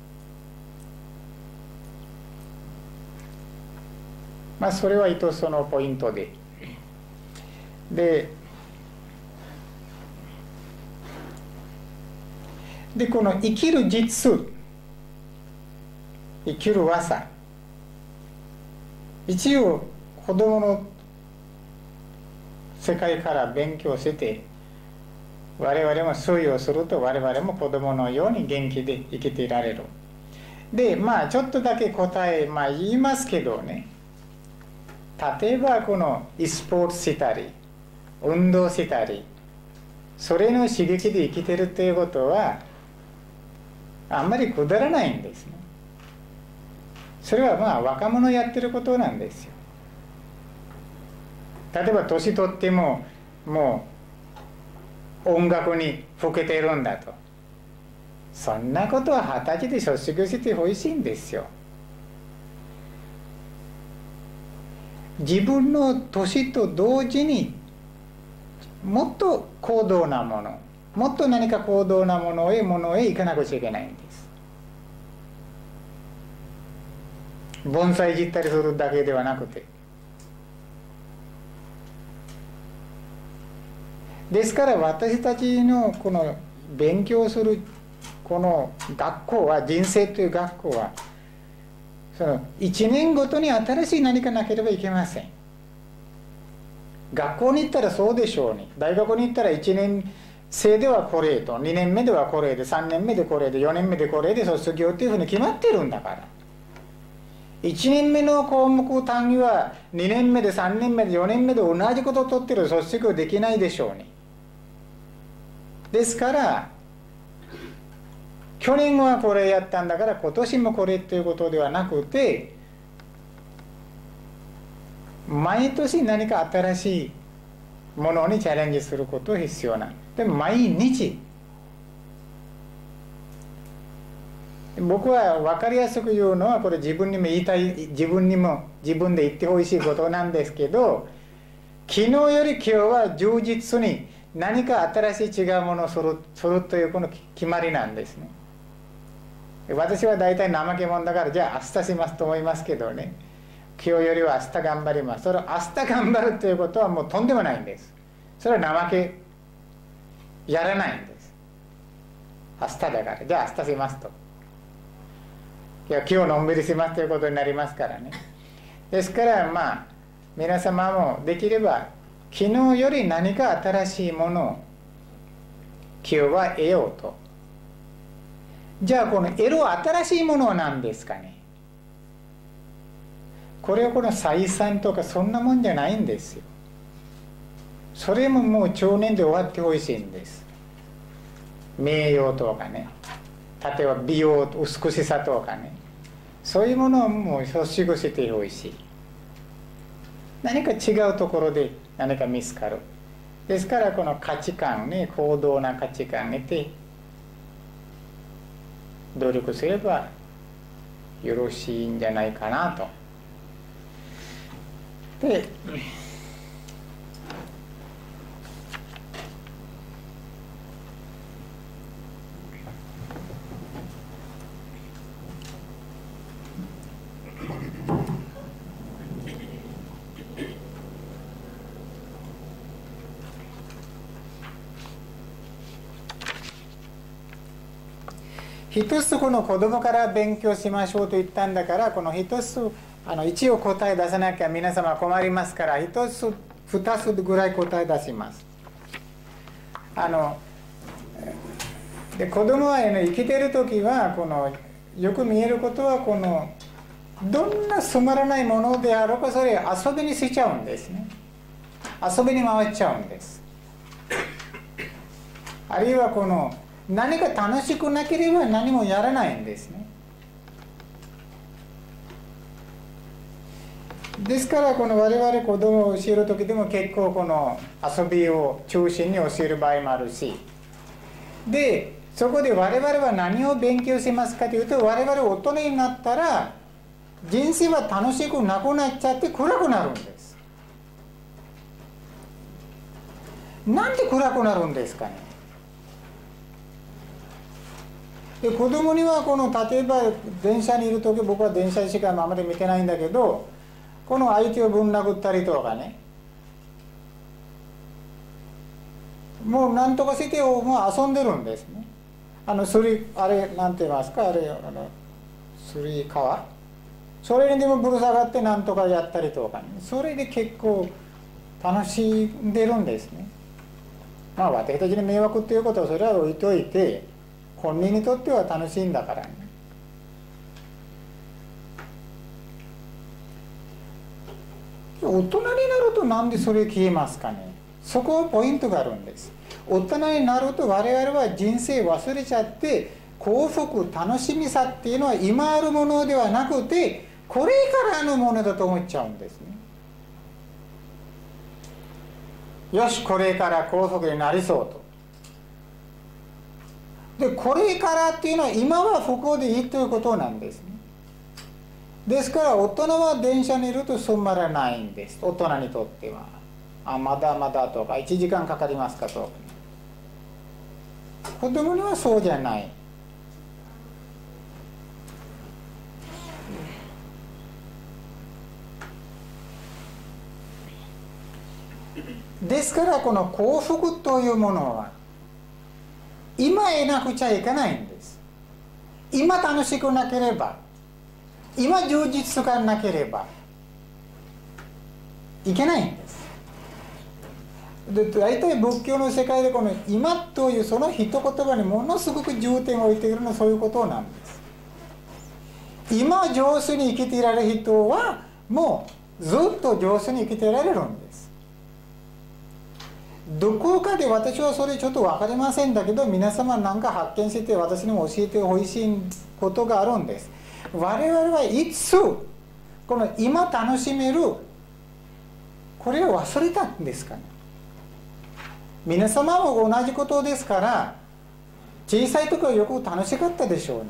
A: それは一つのポイントで、この生きる実生きる朝、一応子供の世界から勉強して我々も推移をすると我々も子供のように元気で生きていられる。でちょっとだけ答え、言いますけどね、例えばこのスポーツしたり運動したりそれの刺激で生きてるということはあんまりくだらないんですね。それは若者やってることなんですよ。例えば年取ってももう音楽にふけてるんだと、そんなことは20歳で卒業してほしいんですよ。自分の年と同時にもっと高度なもの、もっと何か高度なものへ行かなくちゃいけないんです。盆栽いじったりするだけではなくて、ですから私たちのこの勉強するこの学校は、人生という学校はその1年ごとに新しい何かなければいけません。学校に行ったらそうでしょうに、大学に行ったら1年生ではこれと、2年目ではこれで、3年目でこれで、4年目でこれで卒業っていうふうに決まってるんだから、1年目の項目単位は2年目で3年目で4年目で同じことを取ってる卒業できないでしょうに。ですから去年はこれやったんだから今年もこれっていうことではなくて、毎年何か新しいものにチャレンジすることが必要なんで、毎日僕は分かりやすく言うのは、これ自分にも言いたい、自分にも自分で言ってほしいことなんですけど、昨日より今日は充実に何か新しい違うものをするというこの決まりなんですね。私は大体怠け者だから、じゃあ明日しますと思いますけどね、今日よりは明日頑張ります。それを明日頑張るということはもうとんでもないんです。それは怠けやらないんです。明日だからじゃあ明日しますと、いや今日のんびりしますということになりますからね。ですから皆様もできれば昨日より何か新しいものを今日は得ようと。じゃあこの得る新しいものは何ですかね。これはこの採算とかそんなもんじゃないんですよ。それももう長年で終わってほしいんです。名誉とかね、例えば美容、美しさとかね、そういうものをもう卒業してほしい。何か違うところで何か見つかる。ですからこの価値観ね、高度な価値観を得て努力すればよろしいんじゃないかなと。で一つこの子供から勉強しましょうと言ったんだから、この一つ一応答え出さなきゃ皆様困りますから、一つ二つぐらい答え出します。で子供は、生きてる時はこのよく見えることは、このどんなつまらないものであろうかそれ遊びにしちゃうんですね。遊びに回っちゃうんです。あるいはこの何か楽しくなければ何もやらないんですね。ですからこの我々子供を教える時でも結構この遊びを中心に教える場合もあるし、でそこで我々は何を勉強しますかというと、我々大人になったら人生は楽しくなくなっちゃって暗くなるんです。なんで暗くなるんですかね。で子供にはこの例えば電車にいる時、僕は電車しかあまり見てないんだけど、この相手をぶん殴ったりとかね、もう何とかしてもう遊んでるんですね。あれなんて言いますか、 薬川、それにでもぶら下がってなんとかやったりとか、ね、それで結構楽しんでるんですね。まあ私たちに迷惑っていうことはそれは置いといて、本人にとっては楽しいんだからね。大人になるとなんでそれ消えますかね。そこはポイントがあるんです。大人になると我々は人生忘れちゃって、幸福楽しみさっていうのは今あるものではなくてこれからのものだと思っちゃうんですね。よし、これから幸福になりそうと。でこれからっていうのは今は不幸でいいということなんですね。ですから大人は電車にいるとつまらないんです。大人にとってはまだまだとか1時間かかりますかとか、子供にはそうじゃない。ですからこの幸福というものは今得なくちゃいけないんです。今楽しくなければ、今充実感なければいけないんです。で大体仏教の世界でこの今というその一言葉にものすごく重点を置いているのはそういうことなんです。今上手に生きていられる人はもうずっと上手に生きていられるんです。どこかで私はそれちょっと分かりませんだけど、皆様何か発見して私にも教えてほしいことがあるんです。我々はいつこの今楽しめるこれを忘れたんですかね。皆様も同じことですから、小さい時はよく楽しかったでしょうね。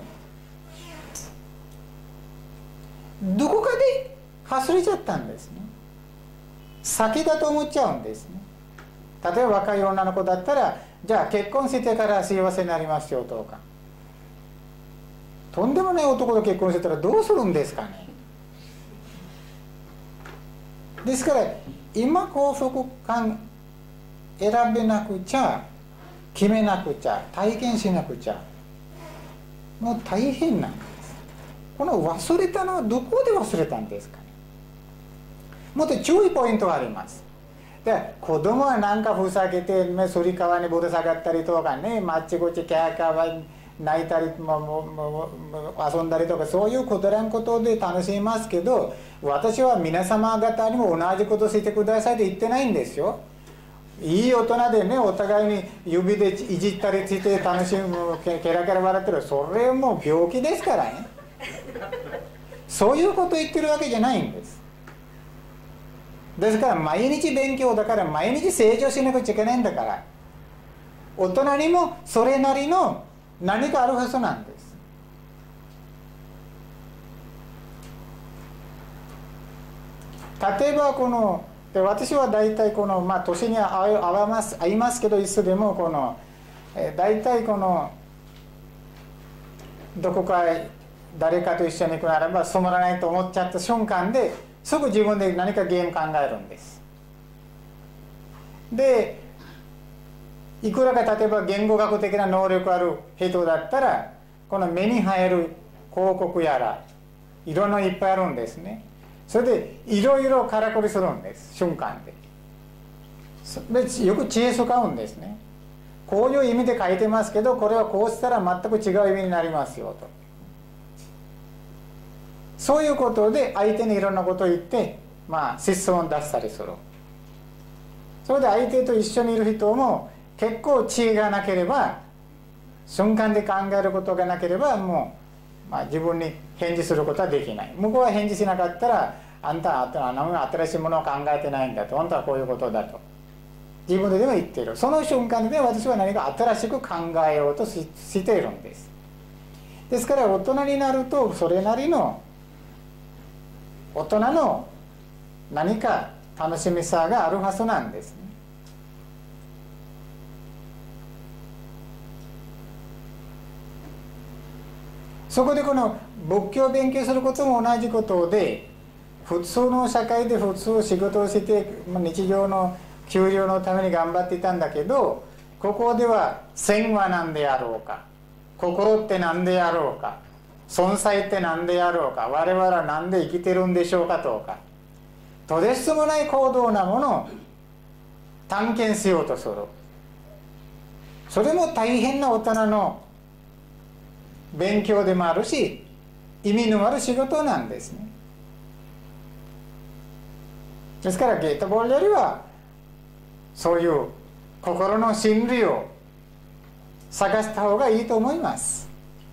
A: どこかで忘れちゃったんですね。先だと思っちゃうんですね。例えば若い女の子だったら、じゃあ結婚してから幸せになりますよとか、とんでもない男と結婚してたらどうするんですかね。ですから今幸福感選べなくちゃ、決めなくちゃ、体験しなくちゃ、もう大変なんです。この忘れたのはどこで忘れたんですかね。もっと注意ポイントがあります。で子供はなんかふざけてそり革にぶら下がったりとかね、まっちこちキャーキャー泣いたり遊んだりとか、そういうことらんことで楽しみますけど、私は皆様方にも同じことしてくださいと言ってないんですよ。いい大人でね、お互いに指でいじったりして楽しむ、ケラケラ笑ってる、それもう病気ですからね。そういうこと言ってるわけじゃないんです。ですから毎日勉強だから、毎日成長しなくちゃいけないんだから、大人にもそれなりの何かあるはずなんです。例えばこので私は大体この、年に合いますけど、いつでもこの大体このどこか誰かと一緒に行くならば染まらないと思っちゃった瞬間ですぐ自分で何かゲーム考えるんです。でいくらか例えば言語学的な能力ある人だったら、この目に入る広告やらいろんなのいっぱいあるんですね。それでいろいろからくりするんです、瞬間で。でよく知恵使うんですね。こういう意味で書いてますけど、これはこうしたら全く違う意味になりますよと。そういうことで相手にいろんなことを言って質問を出したりする。それで相手と一緒にいる人も結構知恵がなければ、瞬間で考えることがなければ、もう、自分に返事することはできない。向こうは返事しなかったら、あんた新しいものを考えてないんだと、本当はこういうことだと自分でも言っている。その瞬間で私は何か新しく考えようとしているんです。ですから大人になるとそれなりの大人の何か楽しみさがあるはずなんですね。そこでこの仏教を勉強することも同じことで、普通の社会で普通仕事をして日常の給料のために頑張っていたんだけど、ここでは善は何であろうか、心って何であろうか、 存在って何であろうか、我々は何で生きてるんでしょうかとか、とてつもない高度なものを探検しようとする。それも大変な大人の勉強でもあるし、意味のある仕事なんですね。ですからゲートボールよりはそういう心の真理を探した方がいいと思います。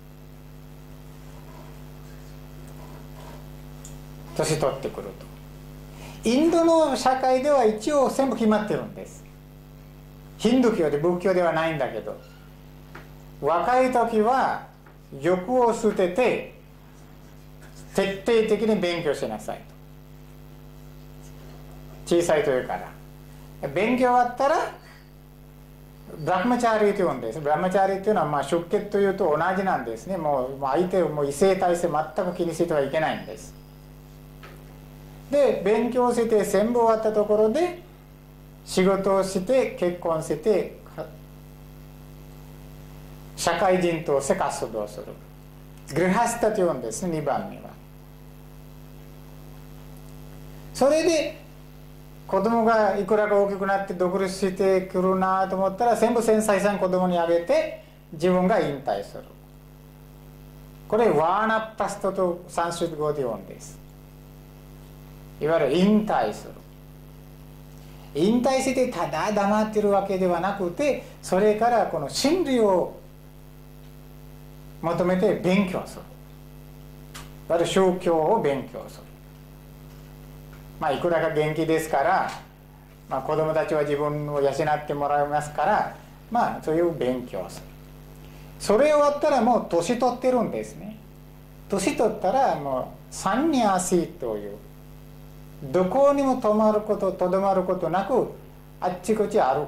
A: 年取ってくると。インドの社会では一応全部決まってるんです。ヒンドゥ教で仏教ではないんだけど、若い時は欲を捨てて徹底的に勉強しなさいと。小さい時から勉強終わったらブラフマチャーリーと言うんです。ブラフマチャーリーというのは出家というと同じなんですね。もう相手をもう異性体性全く気にしてはいけないんです。で勉強して全部終わったところで仕事をして結婚して社会人として活動する。グリハスタと言うんですね、2番目は。それで子供がいくらか大きくなって独立してくるなと思ったら全部繊細さん子供にあげて自分が引退する。これワーナッパストとサンスクリット語で言うんです。いわゆる引退する。引退してただ黙ってるわけではなくて、それからこの真理を求めて勉強する。いわゆる宗教を勉強する。いくらか元気ですから、子供たちは自分を養ってもらいますから、そういう勉強をする。それ終わったらもう年取ってるんですね。年取ったらもうサンニャーシーという、どこにもとどまることなくあっちこっち歩く。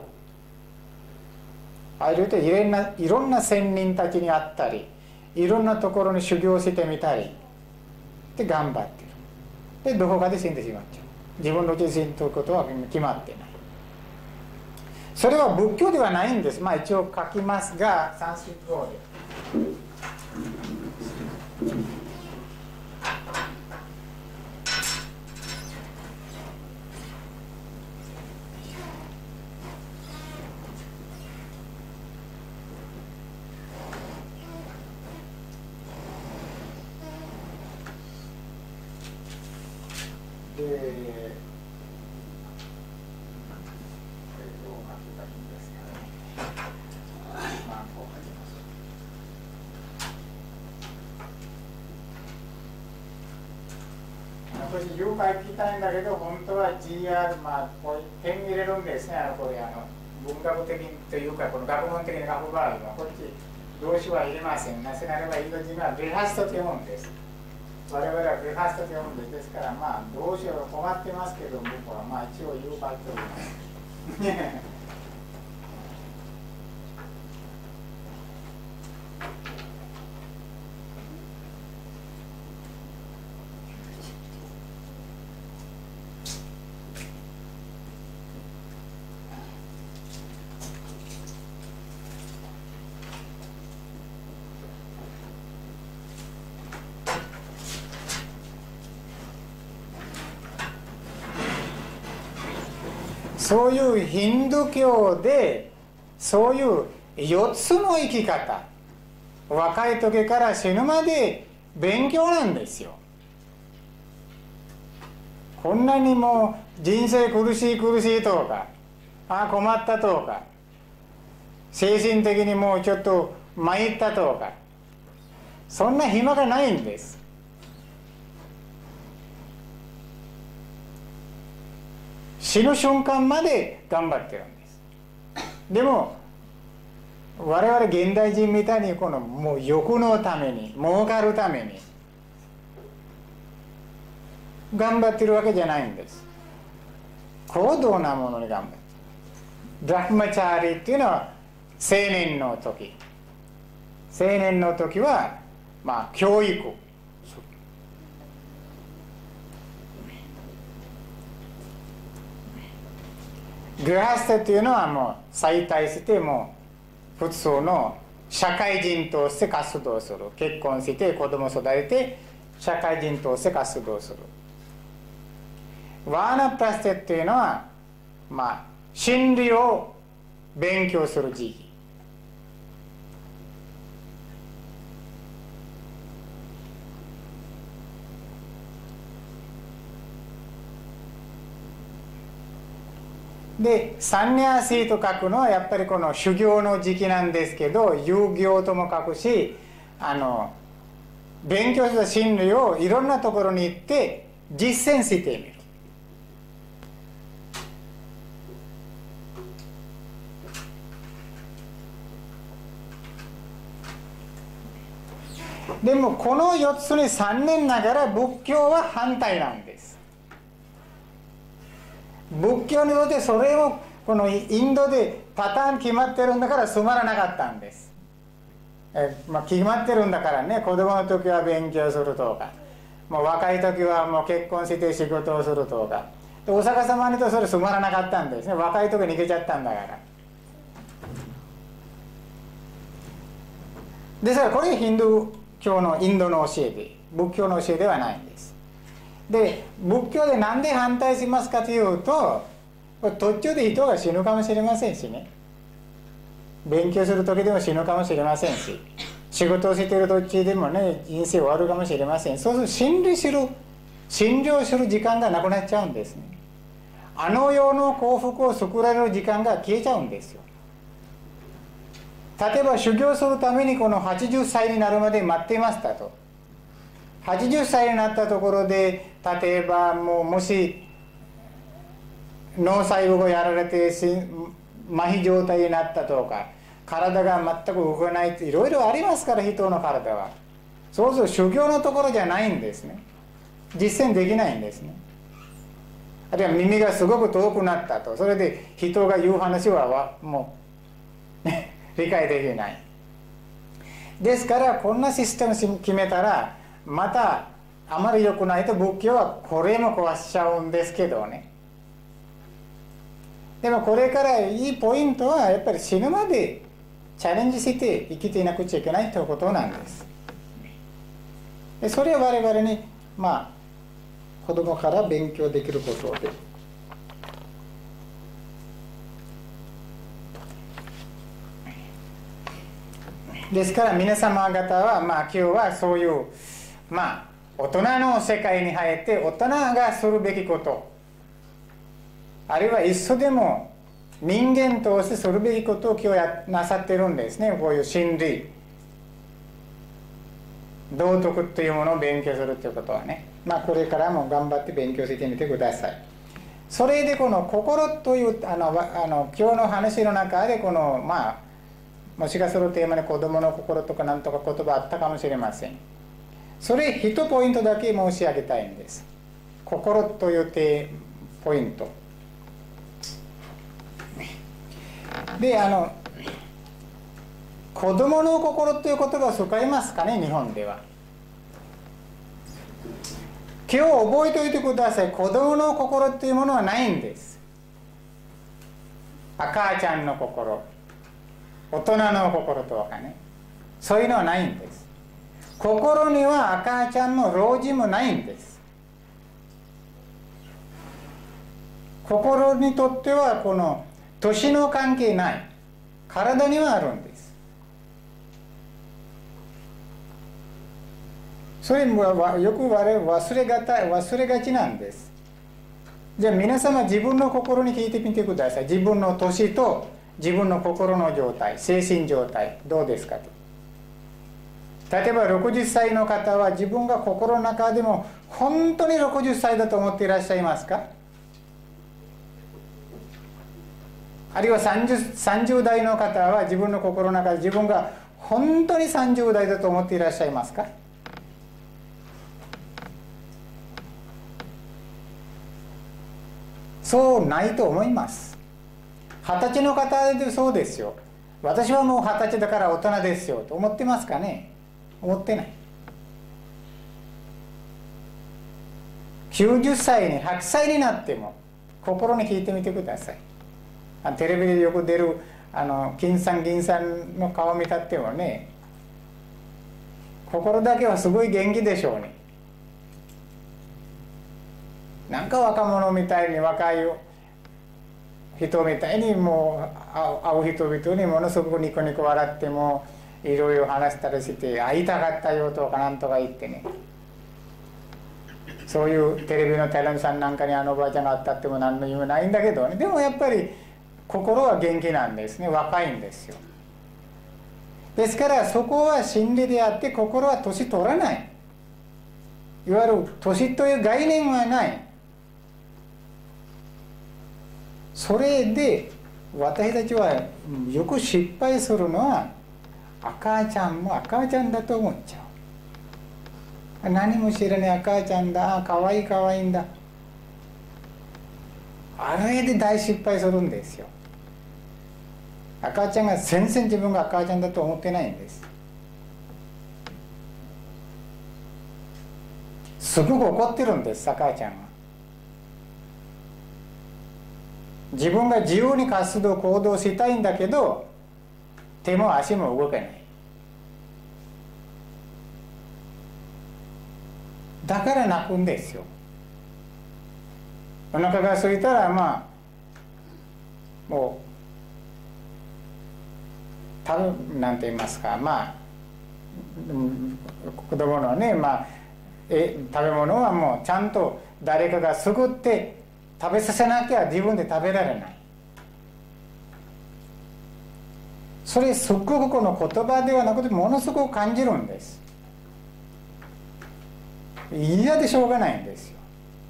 A: ああいうといろんな仙人たちに会ったり、いろんなところに修行してみたりで頑張ってる。でどこかで死んでしまっちゃう。自分のうちに死ぬということは決まってない。それは仏教ではないんです。一応書きますが、サンスクリット語で。誘拐聞きたいんだけど、本当は GR、こう点入れるんですね。これ文学的というか、この学問的な書く場合はこっち動詞は入れません。なぜならばインド人はリハストと読むんです。我々はリハストと読むんです。ですから動詞は困ってますけど、僕は一応誘拐と言います。そういうヒンドゥー教でそういう4つの生き方、若い時から死ぬまで勉強なんですよ。こんなにも人生苦しい苦しいとか、困ったとか、精神的にもうちょっと参ったとか、そんな暇がないんです。死ぬ瞬間まで頑張ってるんです。でも我々現代人みたいにこのもう欲のために儲かるために頑張ってるわけじゃないんです。高度なものに頑張ってる。ブラフマチャーリーっていうのは青年の時は教育、グラハスタというのはもう再退してもう普通の社会人として活動する、結婚して子供を育てて社会人として活動する。ワーナプラステというのは、心理を勉強する時期で、サンニャーシーと書くのはやっぱりこの修行の時期なんですけど、遊行とも書くし、勉強した真理をいろんなところに行って実践してみる。でもこの4つに残念ながら仏教は反対なんです。仏教にとってそれをこのインドでパターン決まってるんだからつまらなかったんです。決まってるんだからね、子供の時は勉強するとか、もう若い時はもう結婚して仕事をするとか、お釈迦様にとそれつまらなかったんですね。若い時に逃げちゃったんだから。ですからこれヒンドゥー教のインドの教えで、仏教の教えではないんです。で、仏教で何で反対しますかというと、途中で人が死ぬかもしれませんしね、勉強する時でも死ぬかもしれませんし、仕事をしている途中でもね、人生終わるかもしれません。そうすると診療する時間がなくなっちゃうんですね。あの世の幸福を作られる時間が消えちゃうんですよ。例えば修行するためにこの80歳になるまで待っていましたと。80歳になったところで、例えばもし脳細胞がやられて麻痺状態になったとか、体が全く動かないっていろいろありますから、人の体は。そうすると修行のところじゃないんですね。実践できないんですね。あるいは耳がすごく遠くなったと、それで人が言う話はもう理解できない。ですからこんなシステム決めたらまたあまり良くないと、仏教はこれも壊しちゃうんですけどね。でもこれからいいポイントはやっぱり死ぬまでチャレンジして生きていなくちゃいけないということなんです。でそれは我々に子供から勉強できることで、ですから皆様方は今日はそういう大人の世界に入って大人がするべきこと、あるいは一緒でも人間としてするべきことを今日なさってるんですね。こういう真理、道徳というものを勉強するということはね、これからも頑張って勉強してみてください。それでこの心という今日の話の中でこのもしかするとテーマに子供の心とか何とか言葉あったかもしれません。それ一ポイントだけ申し上げたいんです。心というポイントで、子供の心という言葉を使いますかね、日本では。今日覚えておいてください。子供の心というものはないんです。赤ちゃんの心、大人の心とかね、そういうのはないんです。心には赤ちゃんも老人もないんです。心にとってはこの年の関係ない、体にはあるんです。それもよく忘れがちなんです。じゃあ皆様自分の心に聞いてみてください。自分の年と自分の心の状態、精神状態どうですかと。例えば60歳の方は自分が心の中でも本当に60歳だと思っていらっしゃいますか？あるいは30代の方は自分の心の中で自分が本当に30代だと思っていらっしゃいますか？そうないと思います。20歳の方でそうですよ。私はもう20歳だから大人ですよと思ってますかね？思ってない。90歳に100歳になっても心に聞いてみてください。テレビでよく出る金さん銀さんの顔見たってもね、心だけはすごい元気でしょうね。なんか若者みたいに、若い人みたいに、もう会う人々にものすごくニコニコ笑ってもいろいろ話したりして、会いたかったよとかなんとか言ってね、そういうテレビのテレビさんなんかにおばあちゃんがあったっても何の意味もないんだけどね、でもやっぱり心は元気なんですね。若いんですよ。ですからそこは真理であって、心は年取らない、いわゆる年という概念はない。それで私たちはよく失敗するのは、赤ちゃんも赤ちゃんだと思っちゃう。何も知らない赤ちゃんだ、かわいいかわいいんだ、あれで大失敗するんですよ。赤ちゃんが全然自分が赤ちゃんだと思ってないんです。すごく怒ってるんです、赤ちゃんは。自分が自由に活動行動したいんだけど、手も足も動けない。だから泣くんですよ。お腹が空いたらもうなんて言いますか、子供のね、食べ物はもうちゃんと誰かがすぐって食べさせなきゃ自分で食べられない。それすっごくこの言葉ではなくてものすごく感じるんです。嫌でしょうがないんですよ。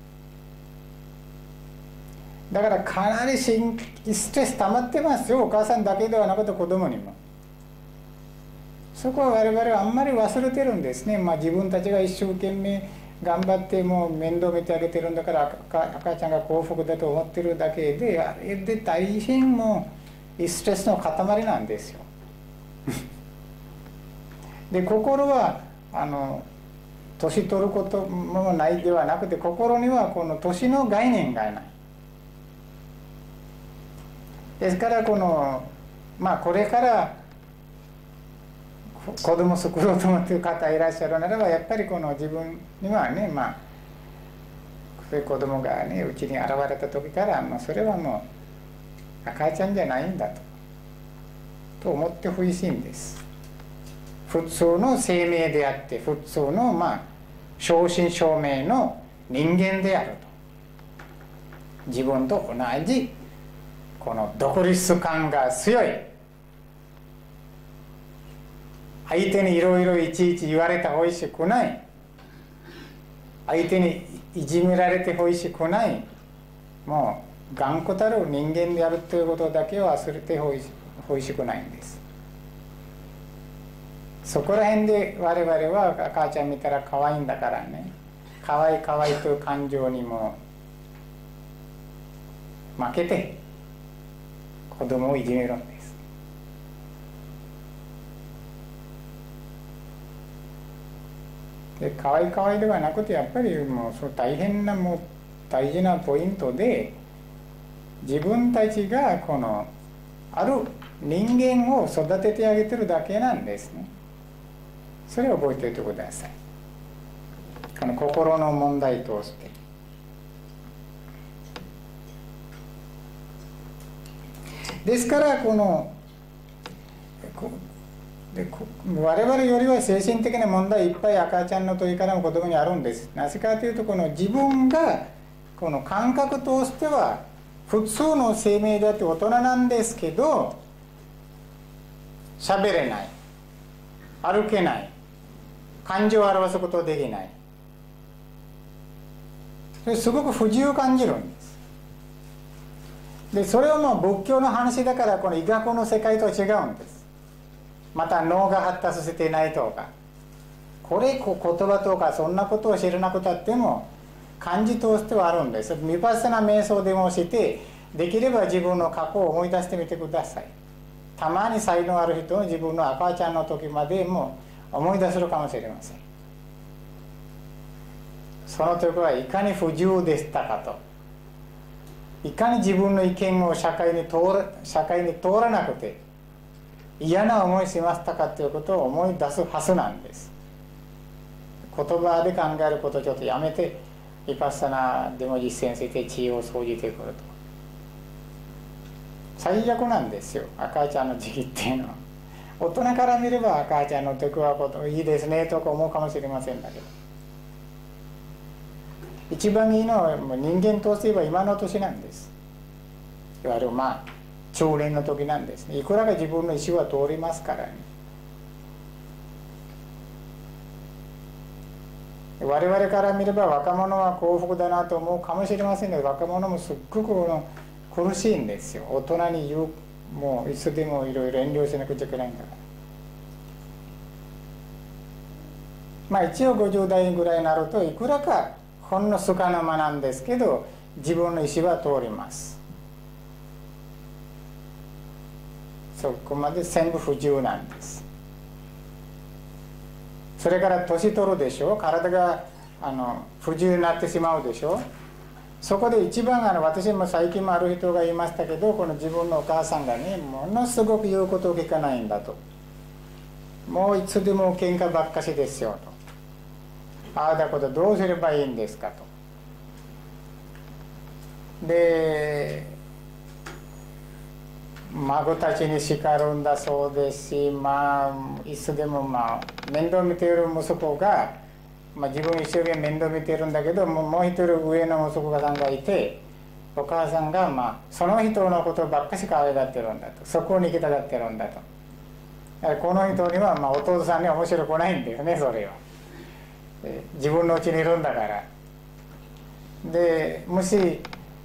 A: だからかなりストレス溜まってますよ、お母さんだけではなくて子供にも。そこは我々はあんまり忘れてるんですね。自分たちが一生懸命頑張ってもう面倒見てあげてるんだから、赤ちゃんが幸福だと思ってるだけで、あれで大変もうストレスの塊なんですよ。で心は年取ることもないではなくて、心にはこの年の概念がない。ですからこれから子供作ろうと思っている方いらっしゃるならば、やっぱりこの自分にはね、そういう子供がねうちに現れた時から、それはもう赤ちゃんじゃないんだと思ってほしいんです。普通の生命であって、普通の正真正銘の人間であると。自分と同じこの独立感が強い、相手にいろいろいちいち言われてほしくない、相手にいじめられてほしくない、もう頑固たる人間であるということだけを忘れてほしくないんです。そこら辺で我々は赤ちゃん見たら可愛いんだからね、可愛い可愛いという感情にも負けて子供をいじめるんです。で可愛い可愛いではなくて、やっぱりもうそう大変なもう大事なポイントで、自分たちがこのある人間を育ててあげてるだけなんですね。それを覚えておいてください。この心の問題として。ですから我々よりは精神的な問題いっぱい赤ちゃんの時からも子供にあるんです。なぜかというと、この自分がこの感覚としては普通の生命であって大人なんですけど、喋れない、歩けない、感情を表すことできない、それすごく不自由を感じるんです。でそれはもう仏教の話だから、この医学の世界とは違うんです。また脳が発達していないとか、言葉とかそんなことを知らなくたっても感じとしてはあるんです。ヴィパッサナ瞑想でもして、できれば自分の過去を思い出してみてください。たまに才能ある人は自分の赤ちゃんの時までも思い出せるかもしれません。その時はいかに不自由でしたかといかに自分の意見を社会に通らなくて嫌な思いしましたかということを思い出すはずなんです。言葉で考えることをちょっとやめてヴィパッサナーでも実践して知恵を生じてくると最悪なんですよ、赤ちゃんの時期っていうのは。大人から見れば赤ちゃんの時はこといいですねとか思うかもしれませんだけど、一番いいのはもう人間として言えば今の年なんです。いわゆる中年の時なんですね。いくらか自分の意思は通りますからね。我々から見れば若者は幸福だなと思うかもしれませんけど、若者もすっごく苦しいんですよ。大人に言う、もういつでもいろいろ遠慮しなくちゃいけないんだから。一応50代ぐらいになるといくらかほんのつかの間なんですけど自分の意思は通ります。そこまで全部不自由なんです。それから年取るでしょ、体が不自由になってしまうでしょ。そこで一番私も最近もある人が言いましたけど、この自分のお母さんがねものすごく言うことを聞かないんだと、もういつでも喧嘩ばっかしですよと、ああだことどうすればいいんですかと。で孫たちに叱るんだそうですし、いつでも面倒見ている息子が、自分一生懸命面倒見ているんだけどもう一人上の息子さんがいて、お母さんがその人のことばっかし可愛がってるんだと、そこに行きたがってるんだと。この人には弟さんには面白くないんですね、それは。自分のうちにいるんだから。でもし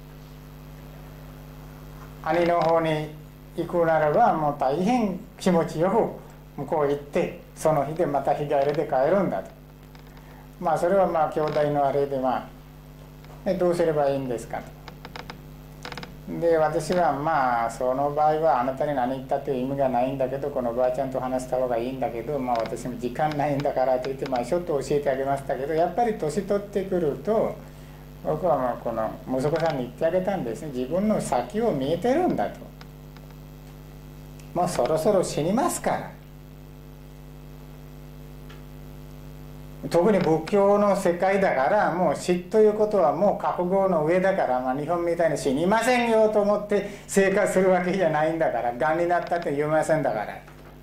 A: 兄の方に行くならばもう大変気持ちよく向こう行ってその日でまた日帰りで帰るんだと。それは兄弟のあれでどうすればいいんですかと。で私はその場合はあなたに何言ったっていう意味がないんだけど、このおばあちゃんと話した方がいいんだけど、私も時間ないんだからと言ってちょっと教えてあげましたけど、やっぱり年取ってくると僕はこの息子さんに言ってあげたんですね。自分の先を見えてるんだと。もうそろそろ死にますから。特に仏教の世界だからもう死ということはもう覚悟の上だから、日本みたいに死にませんよと思って生活するわけじゃないんだから、がんになったって言いませんだから、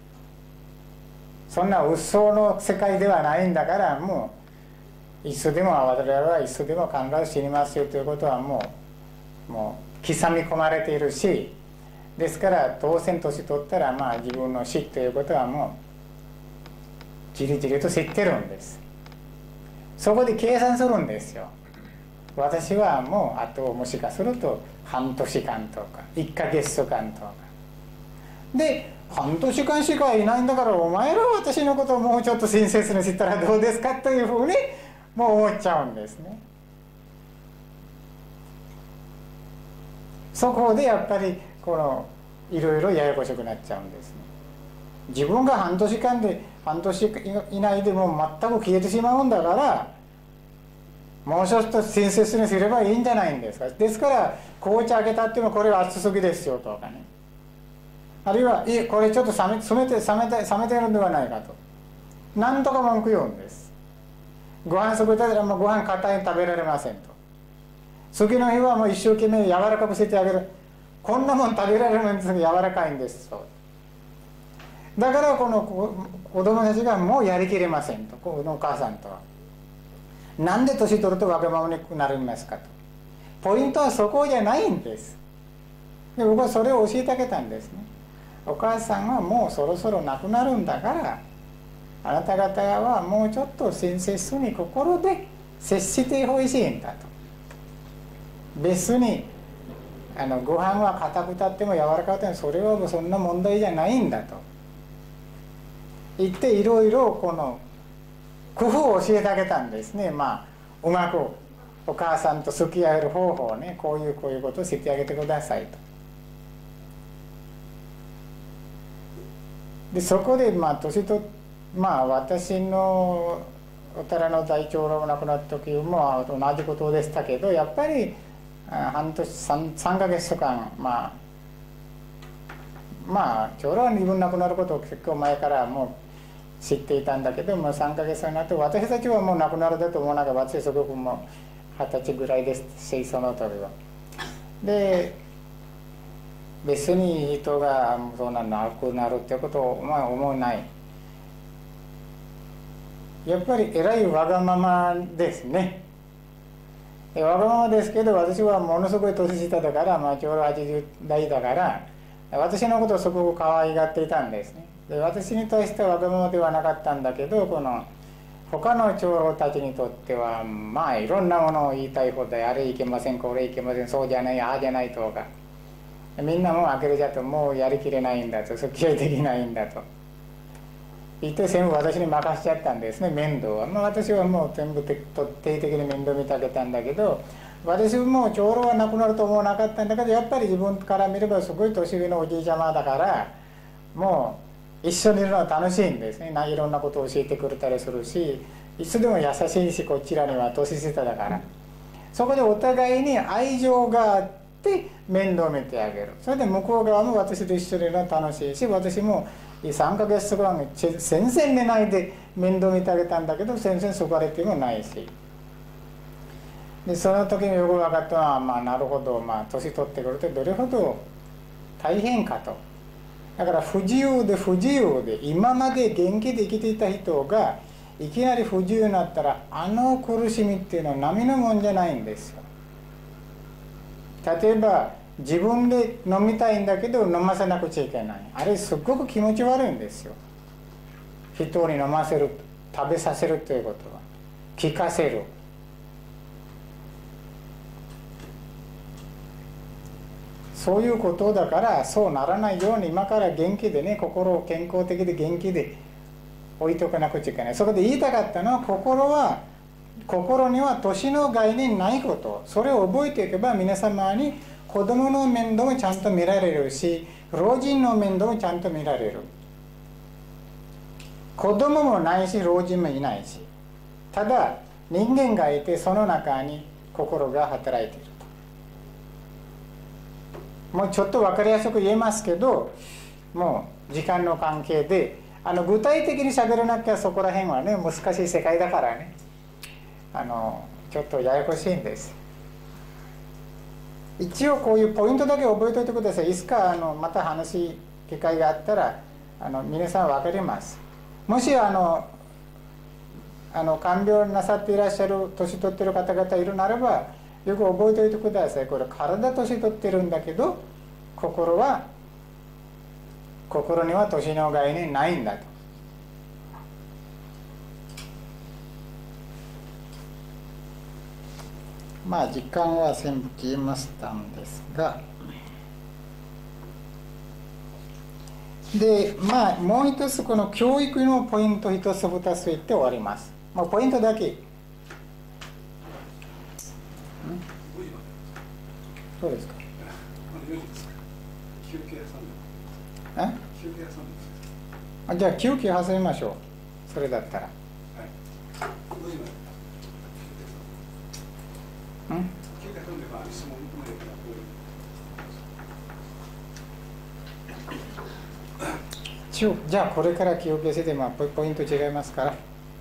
A: そんな鬱蒼の世界ではないんだから、もういつでも我々はいつでも必ず死にますよということはもう刻み込まれているし、ですから当然年取ったら自分の死ということはもうじりじりと知ってるんです。そこで計算するんですよ。私はもうあともしかすると半年間とか1ヶ月間とかで、半年間しかいないんだからお前らは私のことをもうちょっと親切にしたらどうですかというふうにもう思っちゃうんですね。そこでやっぱりいろいろややこしくなっちゃうんですね。自分が半年以内でもう全く消えてしまうんだから、もうちょっと親切にすればいいんじゃないんですか。ですから紅茶あげたってもこれは熱すぎですよとかね、あるいはこれちょっと冷めてるんではないかと何とか文句言うんです。ご飯作ったらご飯硬いに食べられませんと。次の日はもう一生懸命柔らかくしてあげる。こんなもん食べられるんですが柔らかいんですと。だからこの子供たちがもうやりきれませんと、このお母さんとは。なんで年取るとわがままになりますかと。ポイントはそこじゃないんです。で僕はそれを教えてあげたんですね。お母さんはもうそろそろ亡くなるんだから、あなた方はもうちょっと親切に心で接してほしいんだと。別にご飯は硬くたっても柔らかくてもそれはそんな問題じゃないんだと言って、いろいろこの工夫を教えてあげたんですね。うまくお母さんと付き合える方法をね、こういうことをしてあげてくださいと。でそこで年と私のお寺の大長老が亡くなった時も同じことでしたけど、やっぱり半年 3ヶ月間、まあ長老は自分亡くなることを結構前からもう知っていたんだけども、3ヶ月になって私たちはもう亡くなるだと思わなかった。私すごくもう20歳ぐらいですし、その時は。で別に人がそんな亡くなるってことを思わない。やっぱりえらいわがままですね。わがままですけど、私はものすごい年下だから、ちょうど80代だから私のことをすごく可愛がっていたんですね。で私に対してはわがままではなかったんだけど、この他の長老たちにとってはいろんなものを言いたいことで、あれいけません、これいけません、そうじゃない、ああじゃないとか、みんなもう呆れちゃって、もうやりきれないんだと、付き合いできないんだと言って全部私に任せちゃったんですね、面倒は。私はもう全部徹底的に面倒見てあげたんだけど、私も長老は亡くなると思わなかったんだけど、やっぱり自分から見ればすごい年上のおじいちゃまだから、もう一緒にいるのは楽しいんですね。いろんなことを教えてくれたりするし、いつでも優しいし、こちらには年下だから、そこでお互いに愛情があって面倒見てあげる。それで向こう側も私と一緒にいるのは楽しいし、私も3ヶ月ぐらい全然寝ないで面倒見てあげたんだけど、全然好かれてもないし。でその時によく分かったのは、なるほど、年取ってくるとどれほど大変かと。だから不自由で今まで元気で生きていた人がいきなり不自由になったら、あの苦しみっていうのは並のもんじゃないんですよ。例えば自分で飲みたいんだけど飲ませなくちゃいけない、あれすっごく気持ち悪いんですよ。人に飲ませる、食べさせるということは、聞かせる。そういうことだから、そうならないように今から元気でね、心を健康的で元気で置いておかなくちゃいけない。そこで言いたかったのは、心には年の概念ないこと、それを覚えていけば、皆様に子供の面倒もちゃんと見られるし、老人の面倒もちゃんと見られる。子供もないし老人もいないし、ただ人間がいて、その中に心が働いている。もうちょっと分かりやすく言えますけど、もう時間の関係で具体的に喋らなきゃ、そこら辺はね難しい世界だからね、ちょっとややこしいんです。一応こういうポイントだけ覚えておいてください。いつかまた話機会があったら皆さん分かります。もし看病なさっていらっしゃる年取ってる方々いるならば、よく覚えておいてください。これ体年取ってるんだけど、心には年の概念ないんだと。時間は全部消えましたんですが、でもう一つ、この教育のポイント一つ二つ言って終わります。もうポイントだけ。どうですか。
B: 休憩挟んで。休憩挟んで。
A: じゃあ休憩挟みましょう。それだったら。はい。
B: 休憩挟んで質問もで
A: きる。じゃあこれから休憩して、ポイント違いますから。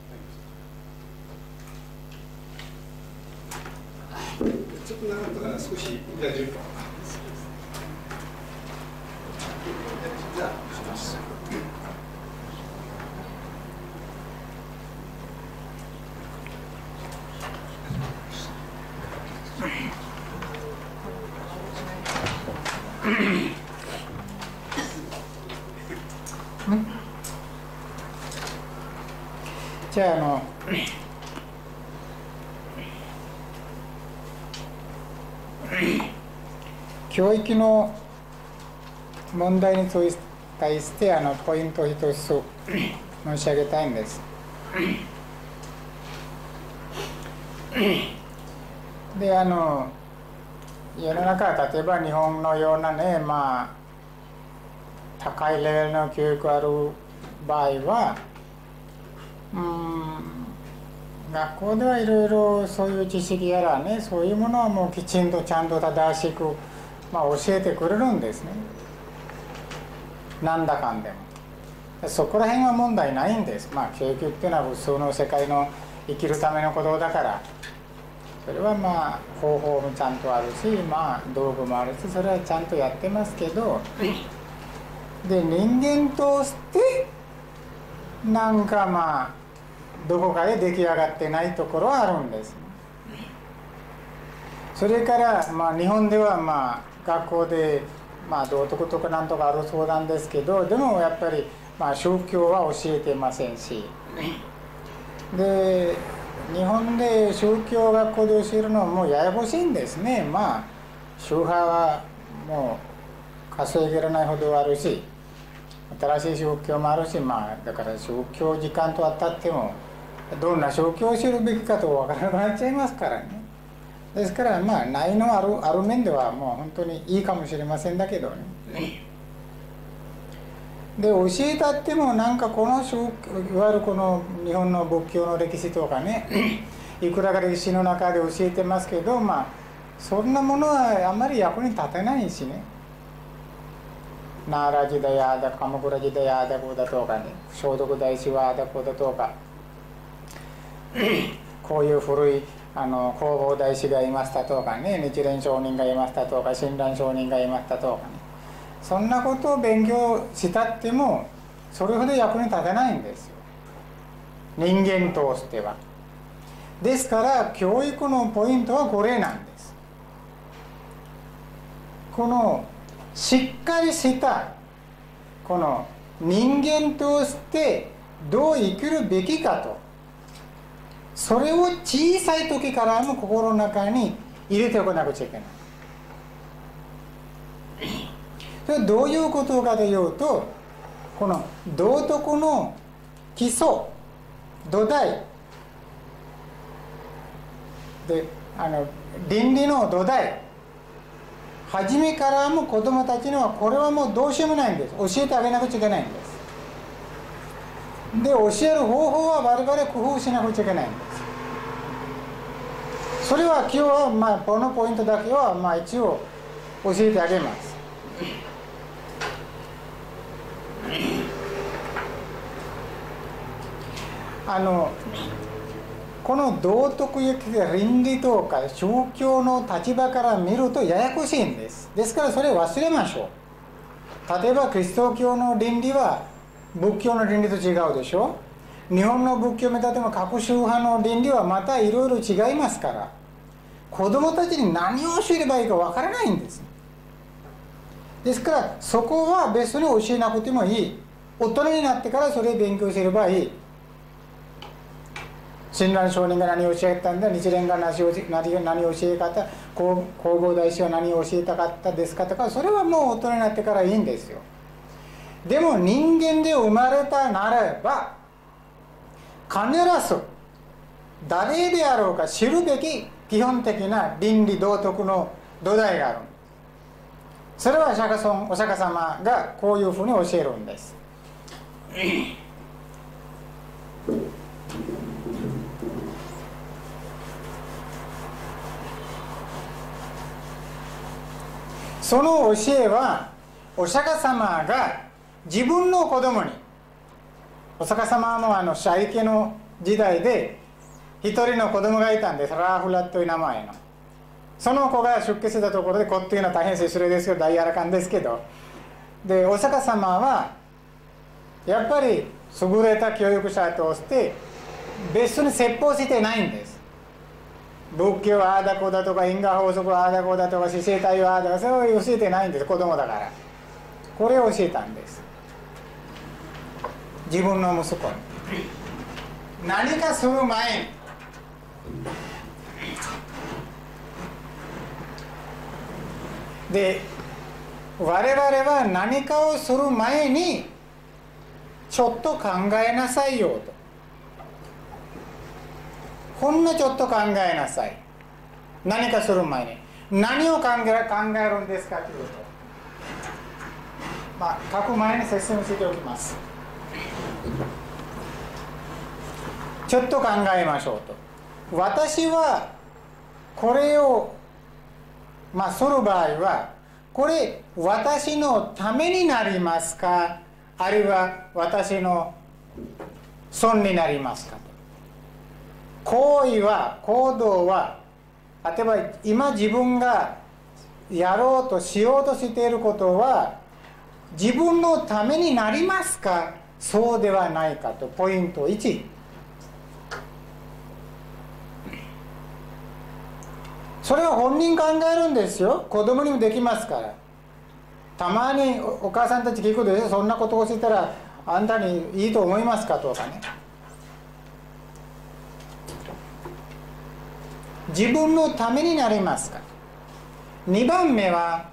B: ちょっと長かったから少し大丈夫か。じゃあします。
A: じゃあ教育の問題に対してポイントを一つ申し上げたいんです。で世の中は例えば日本のようなね、高いレベルの教育ある場合は学校ではいろいろそういう知識やらね、そういうものはもうきちんとちゃんと正しく、教えてくれるんですね。なんだかんでもそこら辺は問題ないんです。教育っていうのは普通の世界の生きるためのことだから、それは方法もちゃんとあるし、道具もあるし、それはちゃんとやってますけど、で人間としてなんかどこかで出来上がってないところはあるんです。それから日本では学校で道徳とかなんとかあるそうなんですけど、でもやっぱり宗教は教えてませんし、で日本で宗教学校で教えるのはもうややこしいんですね。宗派はもう稼げられないほどあるし、新しい宗教もあるし、だから宗教時間とあったってもどんな宗教を知るべきかと分からなくなっちゃいますからね。ですからないのある面ではもう本当にいいかもしれませんだけどね。で教えたってもこのいわゆるこの日本の仏教の歴史とかねいくらか歴史の中で教えてますけど、そんなものはあんまり役に立てないしね。奈良時代ああだ鎌倉時代ああだこうだとかね、聖徳太子はああだこうだとかこういう古い弘法大師がいましたとかね、日蓮上人がいましたとか親鸞上人がいましたとかね、そんなことを勉強したってもそれほど役に立てないんですよ、人間としては。ですから教育のポイントはこれなんです。このしっかりしたこの人間としてどう生きるべきかと、それを小さい時からも心の中に入れておかなくちゃいけない。それはどういうことかというと、この道徳の基礎土台で倫理の土台、初めからも子どもたちにはこれはもうどうしようもないんです。教えてあげなくちゃいけないんです。で教える方法は我々工夫しなくちゃいけないんです。それは今日はこのポイントだけは一応教えてあげます。この道徳や倫理とか宗教の立場から見るとややこしいんです。ですからそれを忘れましょう。例えばキリスト教の倫理は仏教の倫理と違うでしょ。日本の仏教を見たっても各宗派の倫理はまたいろいろ違いますから、子どもたちに何を教えればいいかわからないんです。ですからそこは別に教えなくてもいい。大人になってからそれを勉強すればいい。親鸞上人が何を教えたんだ、日蓮が何を教えたかった、弘法大師は何を教えたかったですかとか、それはもう大人になってからいいんですよ。でも人間で生まれたならば必ず誰であろうか知るべき基本的な倫理道徳の土台がある。それはお釈迦様がこういうふうに教えるんです。その教えはお釈迦様が自分の子供に、お釈迦様もシャイケの時代で一人の子供がいたんです。ラーフラという名前の。その子が出家したところで、子っていうのは大変失礼ですけど大柔らかんですけど、でお釈迦様はやっぱり優れた教育者として別に説法してないんです。仏教はああだこうだとか因果法則はああだこうだとか姿勢体はああだとか、それを教えてないんです。子供だから。これを教えたんです。自分の息子に何かする前にで、我々は何かをする前にちょっと考えなさいよと、ほんのちょっと考えなさい。何かする前に何を考えるんですかというと、書く前に説明しておきます。 ちょっと考えましょうと。私はこれをする場合は、これ私のためになりますか、あるいは私の損になりますかと。行為は、行動は、例えば今自分がやろうとしようとしていることは自分のためになりますか、そうではないかと。ポイント1、それは本人考えるんですよ。子供にもできますから。たまにお母さんたち聞くでしょ、そんなことをしたらあんたにいいと思いますかとかね。自分のためになりますか。2番目は、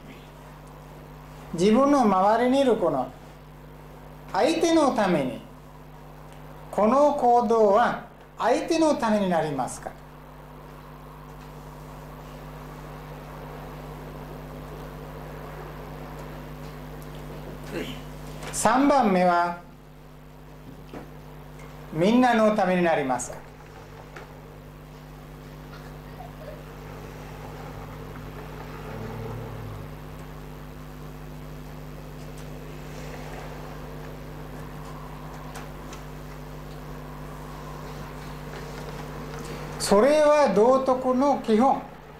A: 自分の周りにいるこの相手のために、この行動は相手のためになりますか。3番目は、みんなのためになりますか。それは道徳の基本。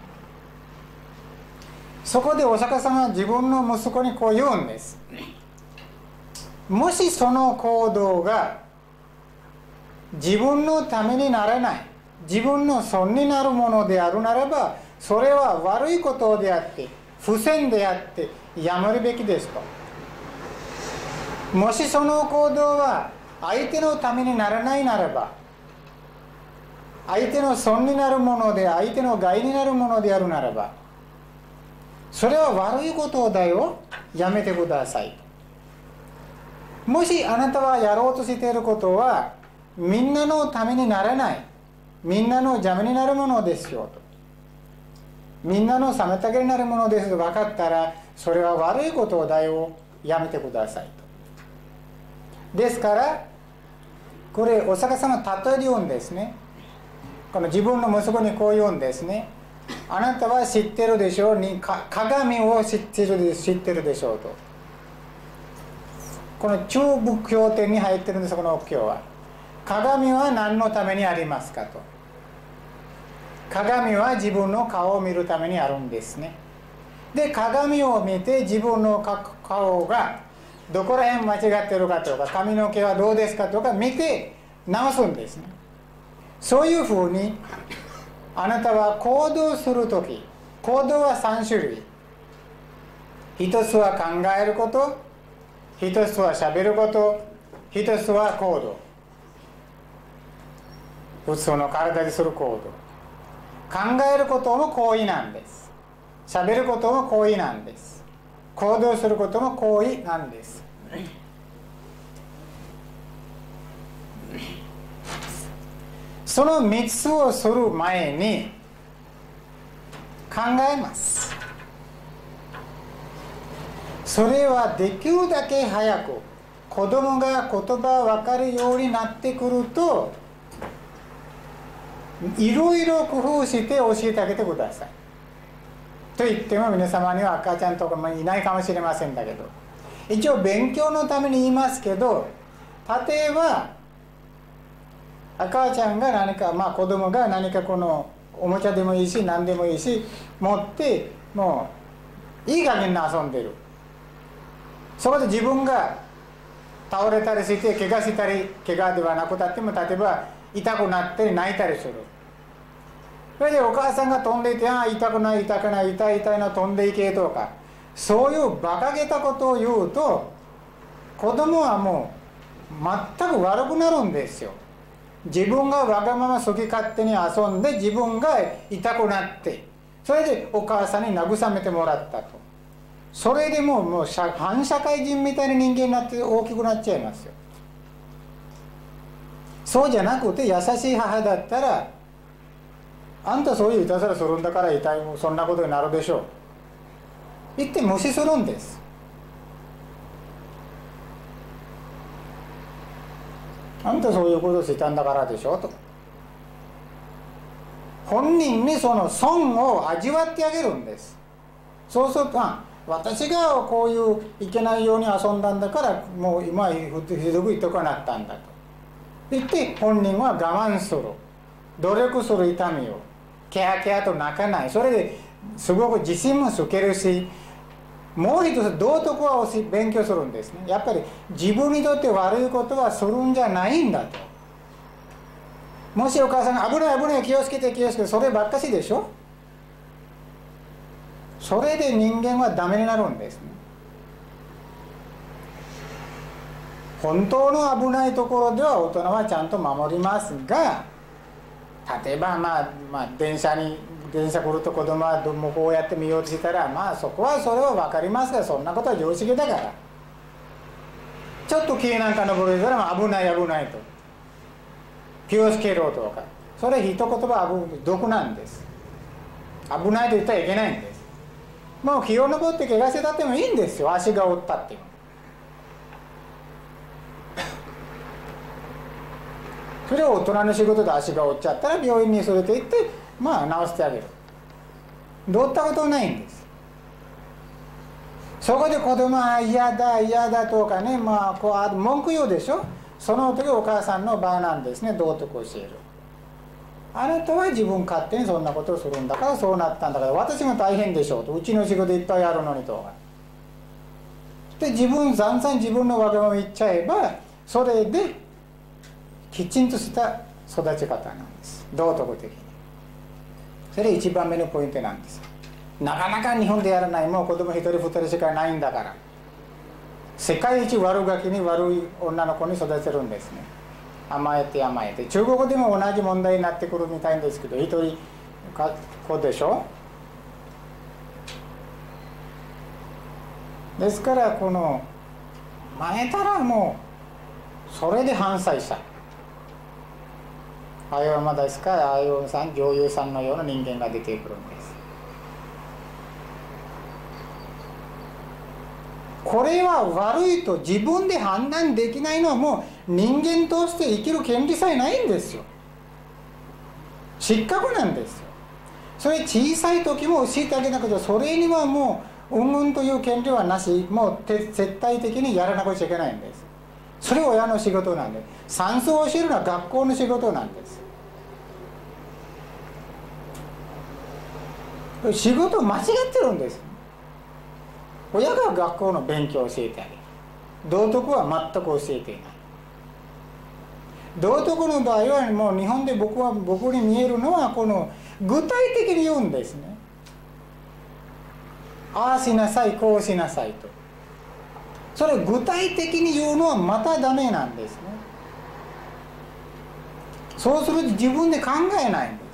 A: そこでお釈迦様は自分の息子にこう言うんです。もしその行動が自分のためにならない、自分の損になるものであるならば、それは悪いことであって不善であってやめるべきですと。もしその行動は相手のためにならないならば、相手の損になるもので、相手の害になるものであるならば、それは悪いことだよ、やめてください。もしあなたはやろうとしていることはみんなのためにならない、みんなの邪魔になるものですよと、みんなの妨げになるものですと分かったら、それは悪いことだよ、やめてくださいと。ですからこれお釈迦様例えで言うんですね。この自分の息子にこう言うんですね。あなたは知ってるでしょうに、鏡を知ってるでしょうと。この中仏経典に入ってるんです。このお経は、鏡は何のためにありますかと。鏡は自分の顔を見るためにあるんですね。で、鏡を見て自分の顔がどこら辺間違ってるかとか、髪の毛はどうですかとか見て直すんですね。そういうふうにあなたは行動するとき、行動は3種類。一つは考えること、一つはしゃべること、一つは行動。普通の体でする行動。考えることも行為なんです。しゃべることも行為なんです。行動することも行為なんです。その3つをする前に考えます。それはできるだけ早く子供が言葉を分かるようになってくると、いろいろ工夫して教えてあげてください。と言っても皆様には赤ちゃんとかもいないかもしれませんだけど、一応勉強のために言いますけど、例えば赤ちゃんが何か、子供が何かこのおもちゃでもいいし何でもいいし持って、もういい加減に遊んでる。そこで自分が倒れたりして怪我したり、怪我ではなくたっても例えば痛くなって泣いたりする。それでお母さんが飛んでいて、痛くない痛くない、痛い痛いの飛んでいけとか、そういう馬鹿げたことを言うと、子供はもう全く悪くなるんですよ。自分がわがまま好き勝手に遊んで自分が痛くなって、それでお母さんに慰めてもらったと。それでもう反社会人みたいな人間になって大きくなっちゃいますよ。そうじゃなくて、優しい母だったら、あんたそういういたずらするんだから痛い、そんなことになるでしょう言って無視するんです。 あんたそういうことをしたんだからでしょと。本人にその損を味わってあげるんです。そうすると、私がこういういけないように遊んだんだからもう今ひどく痛くなったんだと言って本人は我慢する、努力する痛みをキャーキャーと泣かない。それですごく自信もつけるし、もう一つ道徳を勉強するんですね。やっぱり自分にとって悪いことはするんじゃないんだと。もしお母さんが危ない危ない気をつけて気をつけて、そればっかしでしょ。それで人間はダメになるんですね。本当の危ないところでは大人はちゃんと守りますが、例えば電車来ると子供はもうこうやって見ようとしたら、そこはそれは分かりますが、そんなことは常識だから、ちょっと木なんか登れたら危ない危ないと気をつけろとか、それ一言は毒なんです。危ないと言ったらいけないんです。もう木を登って怪我してたってもいいんですよ、足が折ったっていう。それを大人の仕事で足が折っちゃったら病院に連れて行って治してあげる。どうったことないんです。そこで子供は嫌だ嫌だとかね、こう文句言うでしょ。その時お母さんの場なんですね、道徳を教える。あなたは自分勝手にそんなことをするんだからそうなったんだから、私も大変でしょうと、うちの仕事いっぱいあるのにとかでざんざん自分のわがまま言っちゃえば、それできちんとした育ち方なんです、道徳的に。それ一番目のポイントなんです。なかなか日本でやらない。もう子供一人二人しかないんだから、世界一悪ガキに悪い女の子に育てるんですね。甘えて甘えて。中国でも同じ問題になってくるみたいんですけど、一人子でしょ。ですからこの甘えたらもうそれで反対した。あやまですからあやさん女優さんのような人間が出てくるんです。これは悪いと自分で判断できないのはもう人間として生きる権利さえないんですよ。失格なんですよ。それ小さい時も教えてあげなくて、それにはもううんうんという権利はなし、もう絶対的にやらなくちゃいけないんです。それは親の仕事なんです。算数を教えるのは学校の仕事なんです。仕事を間違ってるんです。親が学校の勉強を教えてあげる。道徳は全く教えていない。道徳の場合はもう日本で僕に見えるのはこの具体的に言うんですね。ああしなさいこうしなさいと。それ具体的に言うのはまたダメなんですね。そうすると自分で考えないんです。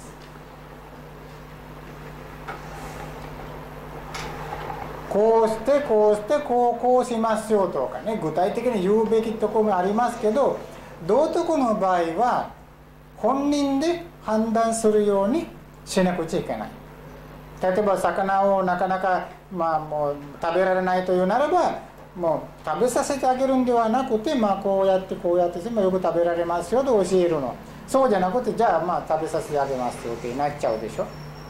A: こうしてこうしてこうしますよとかね、具体的に言うべきところもありますけど、道徳の場合は本人で判断するようにしなくちゃいけない。例えば魚をなかなかもう食べられないというならば、もう食べさせてあげるんではなくて、こうやってよく食べられますよと教えるの。そうじゃなくて、じゃあ食べさせてあげますよってなっちゃうでしょ。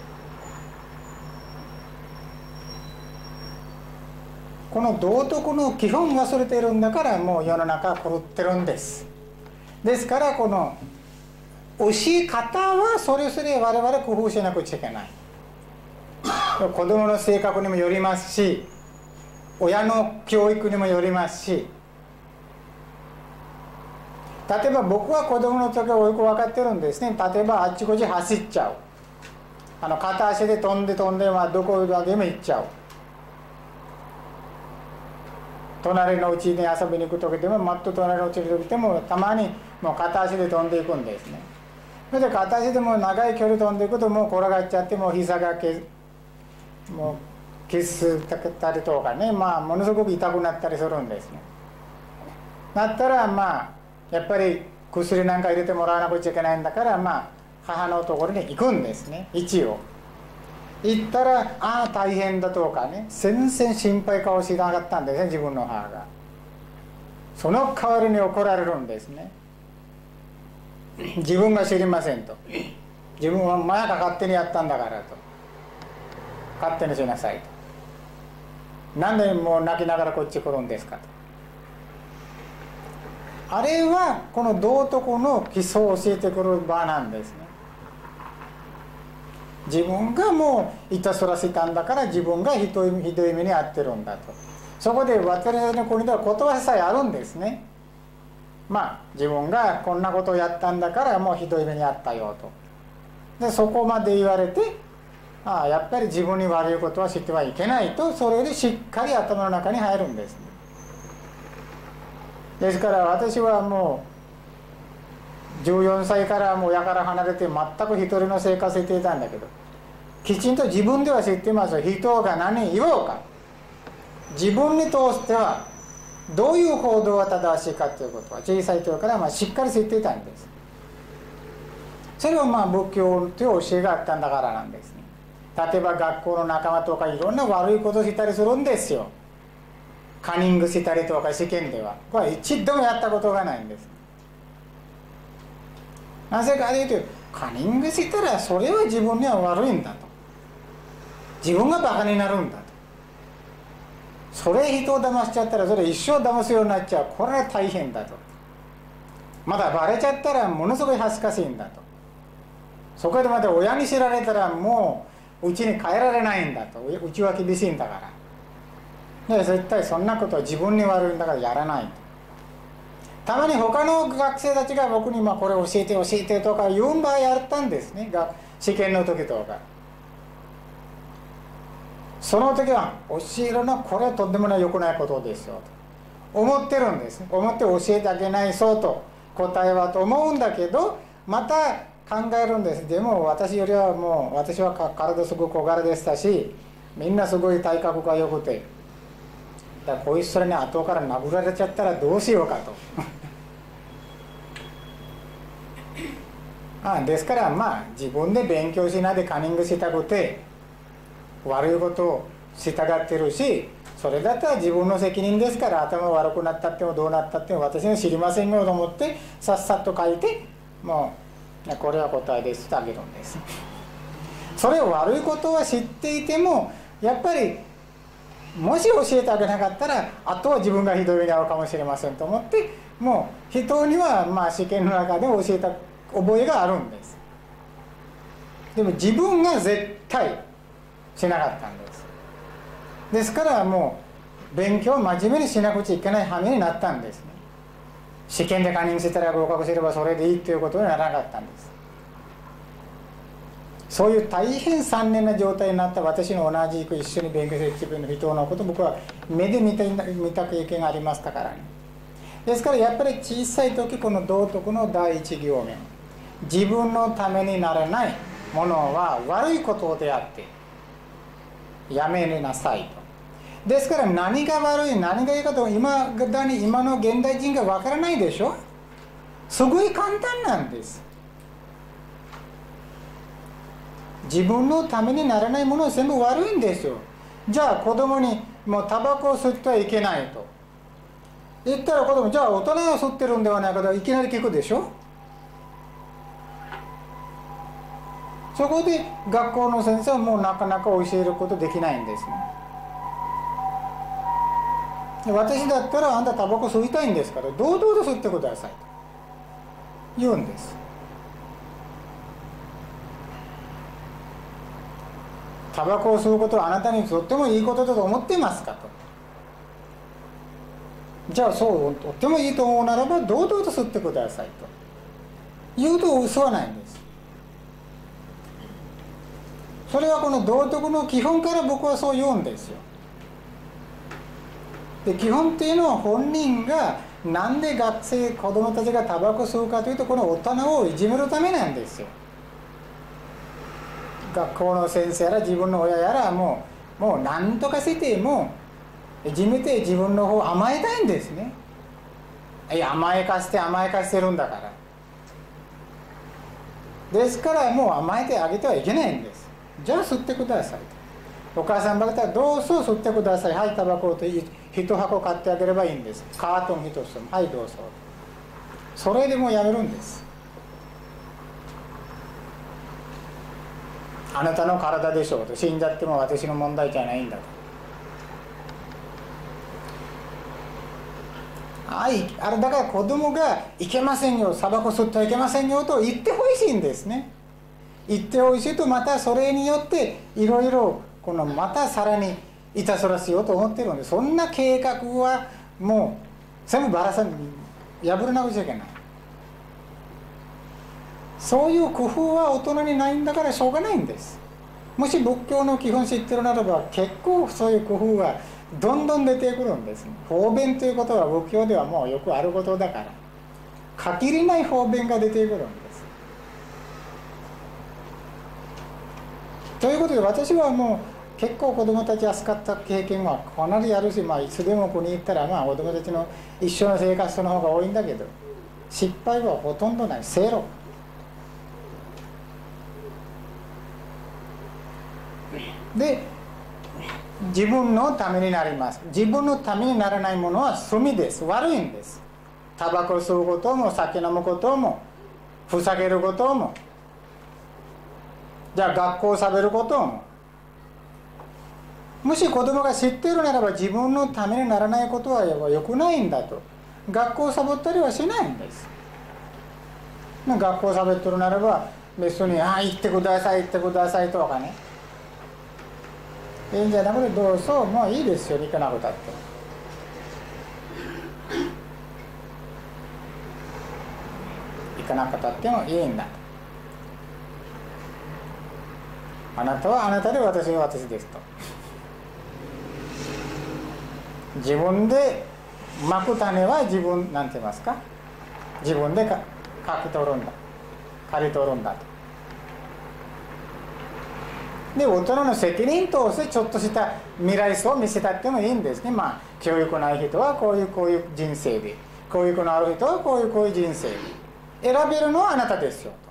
A: この道徳の基本忘れてるんだから、もう世の中狂ってるんです。ですからこの教え方はそれぞれ我々工夫しなくちゃいけない。子供の性格にもよりますし、親の教育にもよりますし、例えば僕は子供の時はよく分かってるんですね。例えばあっちこっち走っちゃう、片足で飛んでどこだけでも行っちゃう。隣のうちに遊びに行く時でも、もっと隣のうちに行ってもたまにもう片足で飛んでいくんですね。それで片足でも長い距離飛んでいくともう転がっちゃって、もう膝がもうキスたりとかね、ものすごく痛くなったりするんですね。だったらやっぱり薬なんか入れてもらわなくちゃいけないんだから、母のところに行くんですね。一応行ったら、ああ大変だとかね、全然心配顔しなかったんですね、自分の母が。その代わりに怒られるんですね。 自分が知りませんと。自分は前が勝手にやったんだからと。勝手にしなさいと。なんでもう泣きながらこっち来るんですかと。あれはこの道徳の基礎を教えてくる場なんですね。自分がもういたずらしたんだから自分がひどい目に遭ってるんだと。そこで私の国では言葉さえあるんですね。自分がこんなことをやったんだからもうひどい目に遭ったよと。でそこまで言われて、やっぱり自分に悪いことはしてはいけないと、それでしっかり頭の中に入るんですね。ですから私はもう14歳からもう親から離れて全く一人の生活をしていたんだけど、きちんと自分では知ってますよ。人が何言おうか、自分に通してはどういう行動が正しいかということは小さい時からしっかり知っていたんです。それは仏教という教えがあったんだからなんですね。例えば学校の仲間とかいろんな悪いことをしたりするんですよ。カンニングしたりとか試験ではこれは一度もやったことがないんです。なぜかというと、カンニングしたらそれは自分には悪いんだと。自分がバカになるんだと。それ人を騙しちゃったらそれ一生騙すようになっちゃう。これは大変だと。まだバレちゃったらものすごい恥ずかしいんだと。そこでまた親に知られたらもううちに帰られないんだと。うちは厳しいんだから。で絶対そんなことは自分に悪いんだからやらないと。たまに他の学生たちが僕にこれ教えて教えてとか言う場合あったんですね。試験の時とか。その時は教えるのはこれはとんでもない良くないことですよと思ってるんですね。思って教えてあげないそうと答えはと思うんだけど、また考えるんです。でも私よりはもう私は体すごく小柄でしたし、みんなすごい体格が良くて、だからこいつそれに後から殴られちゃったらどうしようかとですから自分で勉強しないでカンニングしたくて悪いことをしたがってるし、それだったら自分の責任ですから、頭が悪くなったってもどうなったっても私は知りませんよと思ってさっさと書いて、もうこれは答えですとあげるんです。それを悪いことは知っていてもやっぱりもし教えてあげなかったらあとは自分がひどい目に遭うかもしれませんと思って、もう人には試験の中で教えた覚えがあるんです。でも自分が絶対しなかったんです。ですからもう勉強を真面目にしなくちゃいけない羽目になったんですね。試験でカンニングしたら合格すればそれでいいということにならなかったんです。そういう大変残念な状態になった私の同じく一緒に勉強する自分の人のことを僕は目で見た経験がありましたからね。ですからやっぱり小さい時この道徳の第一行目、自分のためにならないものは悪いことであってやめなさいと。ですから何が悪い何がいいかと今の現代人がわからないでしょ。すごい簡単なんです。自分のためにならないものは全部悪いんですよ。じゃあ子供にもうタバコを吸ってはいけないと言ったら、子供じゃあ大人が吸ってるんではないかといきなり聞くでしょ。そこで学校の先生はもうなかなか教えることできないんですね。私だったらあんたタバコ吸いたいんですから堂々と吸ってくださいと言うんです。タバコを吸うことはあなたにとってもいいことだと思ってますかと。じゃあそうとってもいいと思うならば堂々と吸ってくださいと言うと嘘はないんです。それはこの道徳の基本から僕はそう言うんですよ。で基本っていうのは本人がなんで子供たちがタバコ吸うかというと、この大人をいじめるためなんですよ。学校の先生やら自分の親やらもう何とかしてもいじめて自分の方を甘えたいんですね。甘やかしてるんだから。ですからもう甘えてあげてはいけないんです。じゃあ吸ってくださいと。お母さんが言ったらどうぞ吸ってください、はいタバコと一箱買ってあげればいいんです。カートン一つはいどうぞ。それでもうやめるんです。 あなたの体でしょうと、死んじゃっても私の問題じゃないんだと。あれだから子供がいけませんよ、タバコ吸ってはいけませんよと言ってほしいんですね。言ってほしいと、またそれによっていろいろまたさらにいたずらしようと思ってるんで、そんな計画はもう全部バラさん破らなくちゃいけない。そういう工夫は大人にないんだからしょうがないんです。もし仏教の基本知ってるならば、結構そういう工夫がどんどん出てくるんですね。方便ということは仏教ではもうよくあることだから、限りない方便が出てくるんです。ということで、私はもう結構子どもたち扱った経験はかなりあるし、いつでもここに行ったら子どもたちの一生の生活の方が多いんだけど、失敗はほとんどない。ゼロ。で、自分のためになります。自分のためにならないものは罪です。悪いんです。タバコ吸うことも、酒飲むことも、ふざけることも、じゃあ学校をサボることも。もし子供が知っているならば、自分のためにならないことは良くないんだと。学校をサボったりはしないんです。学校をサボってるならば、別に行ってください行ってくださいとかね、いいんじゃなくて、どうぞもういいですよ、行かなくたって。行かなくたってもいいんだ。あなたはあなたで、私は私ですと。自分でまく種は自分、なんて言いますか、自分でかき取るんだ、刈り取るんだと。で、大人の責任としてちょっとした未来図を見せたってもいいんですね。教育ない人はこういう人生で、教育のある人はこういう人生で、選べるのはあなたですよ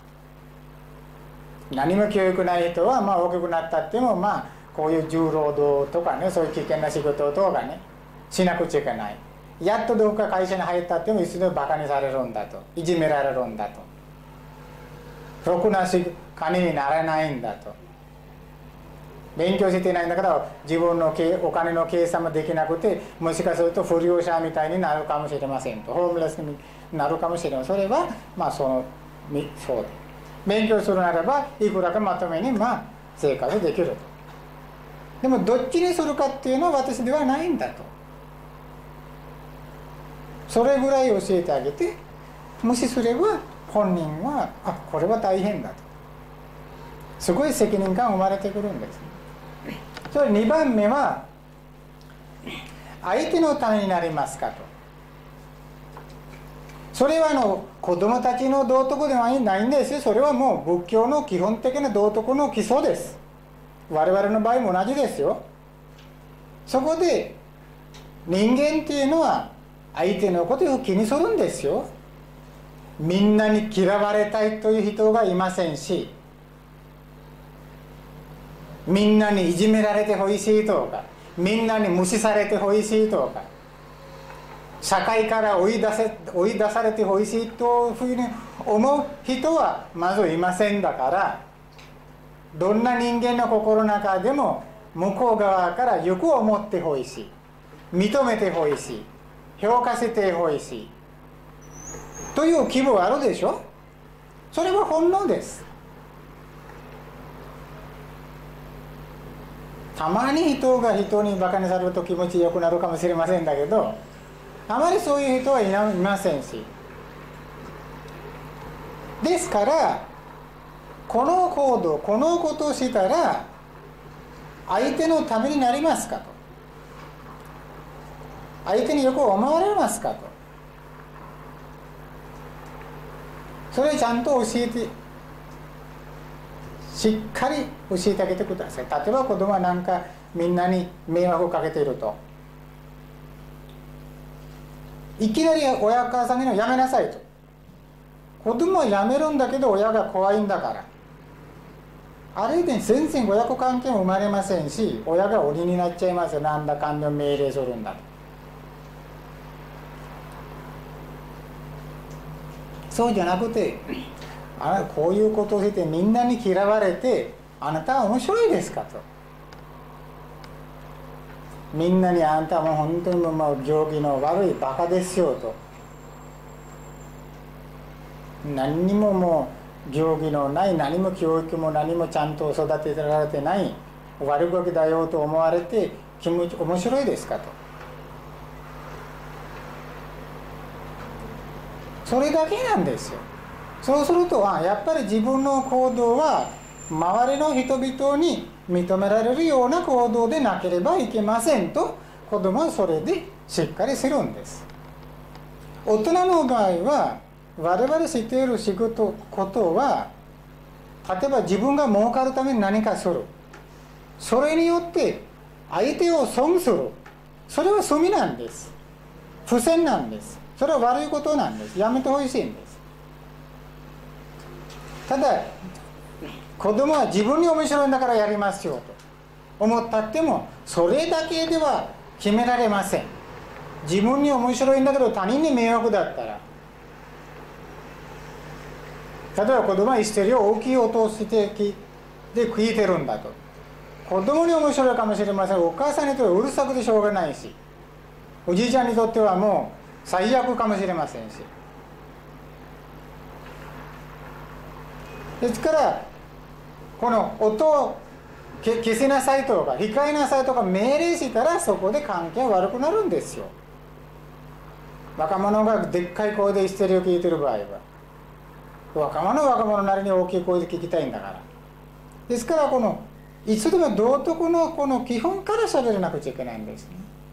A: と。何も教育ない人は大きくなったってもこういう重労働とかね、そういう危険な仕事とかね、しなくちゃいけない。やっとどっか会社に入ったってもいつでもバカにされるんだと、いじめられるんだと、ろくな金にならないんだと。勉強してないんだから自分のお金の計算もできなくて、もしかすると不良者みたいになるかもしれませんと、ホームレスになるかもしれません。それはそうで、勉強するならばいくらかまとめに生活できると。でもどっちにするかっていうのは私ではないんだと。それぐらい教えてあげて、無視すれば本人はこれは大変だと、すごい責任感が生まれてくるんです。それ2番目は、相手のためになりますかと。それは子供たちの道徳ではないんですよ。それはもう仏教の基本的な道徳の基礎です。我々の場合も同じですよ。そこで人間っていうのは相手のことを気にするんですよ。みんなに嫌われたいという人がいませんし、みんなにいじめられてほしいとか、みんなに無視されてほしいとか、社会から追い出されてほしいというふうに思う人はまずいません。だからどんな人間の心の中でも向こう側からよく思ってほしい、認めてほしい、評価してほしいという希望あるでしょ。それは本能です。たまに人が人にバカにされると気持ちよくなるかもしれませんだけど、あまりそういう人はいませんし、ですからこの行動、このことをしたら相手のためになりますかと、相手によく思われますかと、それをちゃんと教えて、しっかり教えてあげてください。例えば子供はなんかみんなに迷惑をかけていると、いきなり親母さんにやめなさいと。子供はやめるんだけど親が怖いんだから、あれで全然親子関係も生まれませんし、親が鬼になっちゃいますよ。なんだかんだ命令するんだと。そうじゃなくて、こういうことをしてみんなに嫌われてあなたは面白いですかと。みんなにあなたはもう本当にもう行儀の悪いバカですよと。何にももう行儀のない、何も教育も何もちゃんと育てられてない悪ガキだよと思われて面白いですかと。それだけなんですよ。そうするとやっぱり自分の行動は周りの人々に認められるような行動でなければいけませんと、子供はそれでしっかりするんです。大人の場合は我々していることは、例えば自分が儲かるために何かする、それによって相手を損する、それは罪なんです。不正なんです。それは悪いことなんです。やめてほしいんです。ただ子供は自分に面白いんだからやりますよと思ったっても、それだけでは決められません。自分に面白いんだけど他人に迷惑だったら、例えば子供は一人を大きい音をしてで聞いてるんだと、子供に面白いかもしれません。お母さんにとってはうるさくてしょうがないし、おじいちゃんにとってはもう最悪かもしれませんし。ですからこの音を消せなさいとか控えなさいとか命令したら、そこで関係は悪くなるんですよ。若者がでっかい声でヒステリーを聞いてる場合は、若者なりに大きい声で聞きたいんだから。ですからこのいつでも道徳のこの基本から喋らなくちゃいけないんです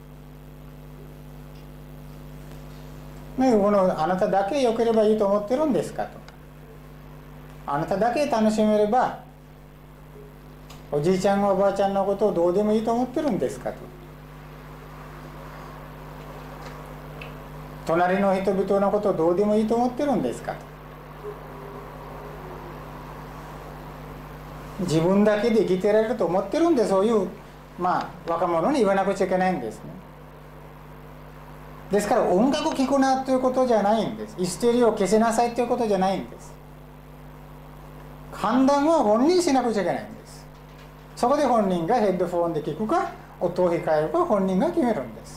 A: ね。このあなただけ良ければいいと思ってるんですかと。あなただけ楽しめれば、おじいちゃんおばあちゃんのことをどうでもいいと思ってるんですかと。隣の人々のことをどうでもいいと思ってるんですかと。自分だけで生きてられると思ってるんで、そういう若者に言わなくちゃいけないんですね。ですから音楽を聴くなということじゃないんです。ヒステリーを消せなさいということじゃないんです。判断は本人しなくちゃいけないんです。そこで本人がヘッドフォンで聞くか音を控えるか本人が決めるんです。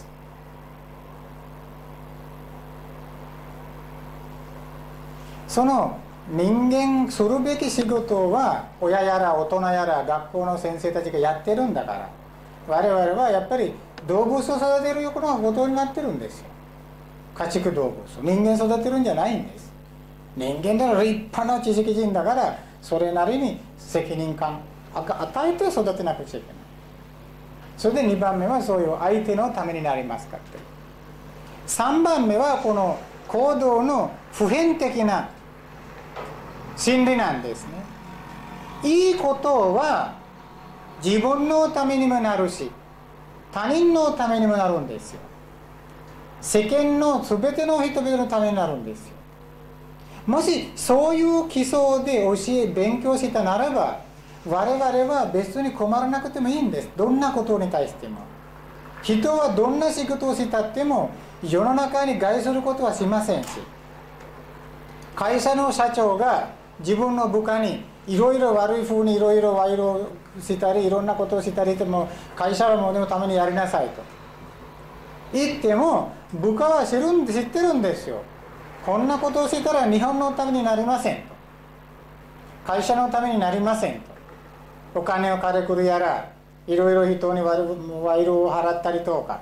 A: その人間するべき仕事は親やら大人やら学校の先生たちがやってるんだから、我々はやっぱり動物を育てるようなことになってるんですよ。家畜動物、人間育てるんじゃないんです。人間では立派な知識人だから、それなりに責任感与えて育てなくちゃいけない。それで2番目はそういう相手のためになりますかって。3番目はこの行動の普遍的な真理なんですね。いいことは自分のためにもなるし、他人のためにもなるんですよ。世間の全ての人々のためになるんですよ。もしそういう基礎で勉強したならば、我々は別に困らなくてもいいんです。どんなことに対しても。人はどんな仕事をしたっても世の中に害することはしませんし、会社の社長が自分の部下にいろいろ悪い風にいろいろ賄賂したりいろんなことをしたりしても、会社はもののためにやりなさいと言っても、部下は知ってるんですよ。こんなことをしたら日本のためになりませんと、会社のためになりませんと、お金を借りくるやらいろいろ人に賄賂を払ったりとか、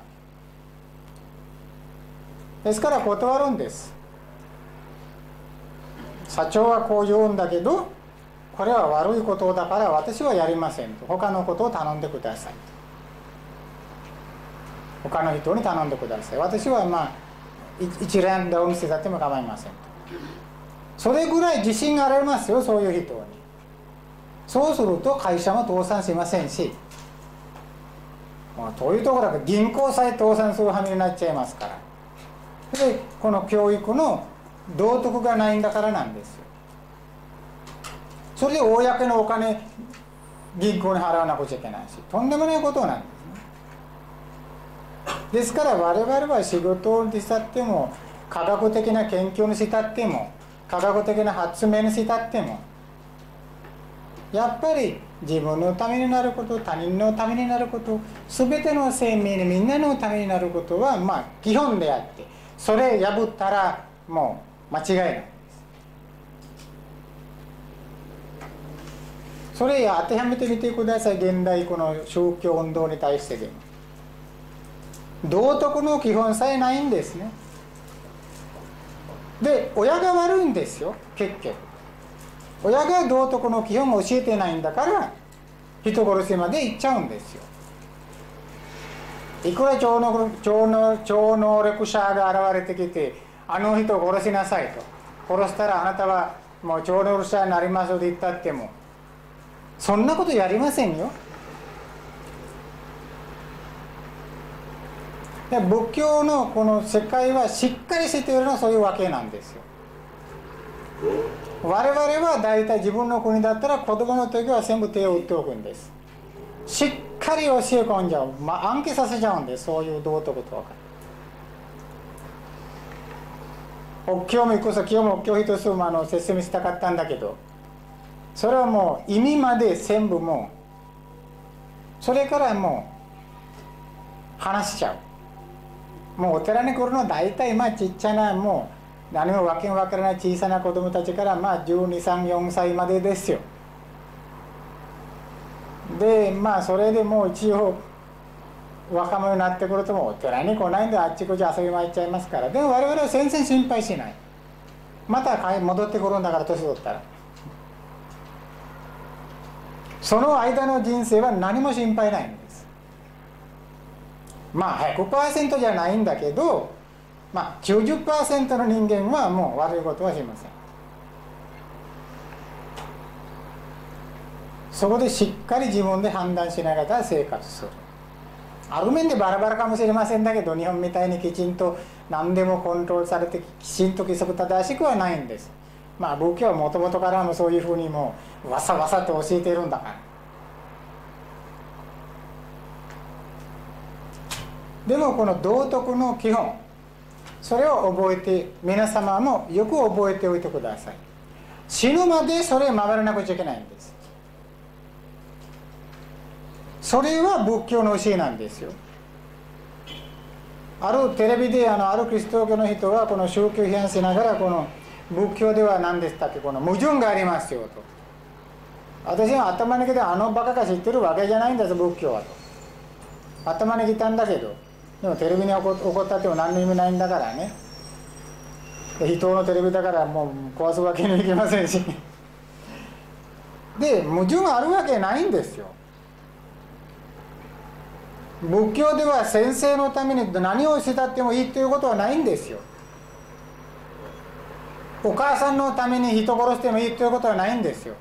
A: ですから断るんです。社長はこう言うんだけど、これは悪いことだから私はやりませんと、他のことを頼んでくださいと、他の人に頼んでください、私は一連でお店だっても構いませんと。それぐらい自信がありますよ、そういう人に。そうすると会社も倒産しませんし、というところだけ銀行さえ倒産する羽目になっちゃいますから。でこの教育の道徳がないんだからなんですよ。それで公のお金銀行に払わなくちゃいけないし、とんでもないことなんですね。ですから我々は仕事にしたっても、科学的な研究にしたっても、科学的な発明にしたっても、 やっぱり自分のためになること、他人のためになること、全ての生命にみんなのためになることは基本であって、それ破ったらもう間違いない。それ当てはめてみてください。現代この宗教運動に対してでも道徳の基本さえないんですね。で親が悪いんですよ。結局親が道徳の基本を教えてないんだから人殺しまで行っちゃうんですよ。いくら超能力者が現れてきて、あの人を殺しなさいと、殺したらあなたはもう超能力者になりますと言ったっても、そんなことやりませんよ。で仏教のこの世界はしっかりしているのはそういうわけなんですよ。我々は大体自分の国だったら子供の時は全部手を打っておくんです。しっかり教え込んじゃう、暗記させちゃうんです。そういう道徳とかお経も今日もお経一つ説明したかったんだけど、それはもう意味まで全部もうそれからもう話しちゃう。もうお寺に来るのは大体ちっちゃなもう何もわけのわからない小さな子供たちから12、3、4歳までですよ。でそれでもう一応若者になってくるともうお寺に来ないんであっちこっち遊び回っちゃいますから。でも我々は全然心配しない。また戻ってくるんだから年取ったら。その間の人生は何も心配ないんです。100% じゃないんだけど、90% の人間はもう悪いことはしません。そこでしっかり自分で判断しながら生活する。ある面でバラバラかもしれませんだけど、日本みたいにきちんと何でもコントロールされてきちんと規則正しくはないんです。仏教はもともとからもそういうふうにもうわさわさと教えているんだから。でもこの道徳の基本、それを覚えて、皆様もよく覚えておいてください。死ぬまでそれを守らなくちゃいけないんです。それは仏教の教えなんですよ。あるテレビであるキリスト教の人がこの宗教批判しながら、この仏教では何でしたっけ、この矛盾がありますよと。私は頭にきてバカが知ってるわけじゃないんです仏教はと。頭にきたんだけど、でもテレビに怒ったっても何の意味ないんだからね。人のテレビだからもう壊すわけにはいきませんしで矛盾があるわけないんですよ。仏教では先生のために何をしたってもいいということはないんですよ。お母さんのために人殺してもいいということはないんですよ。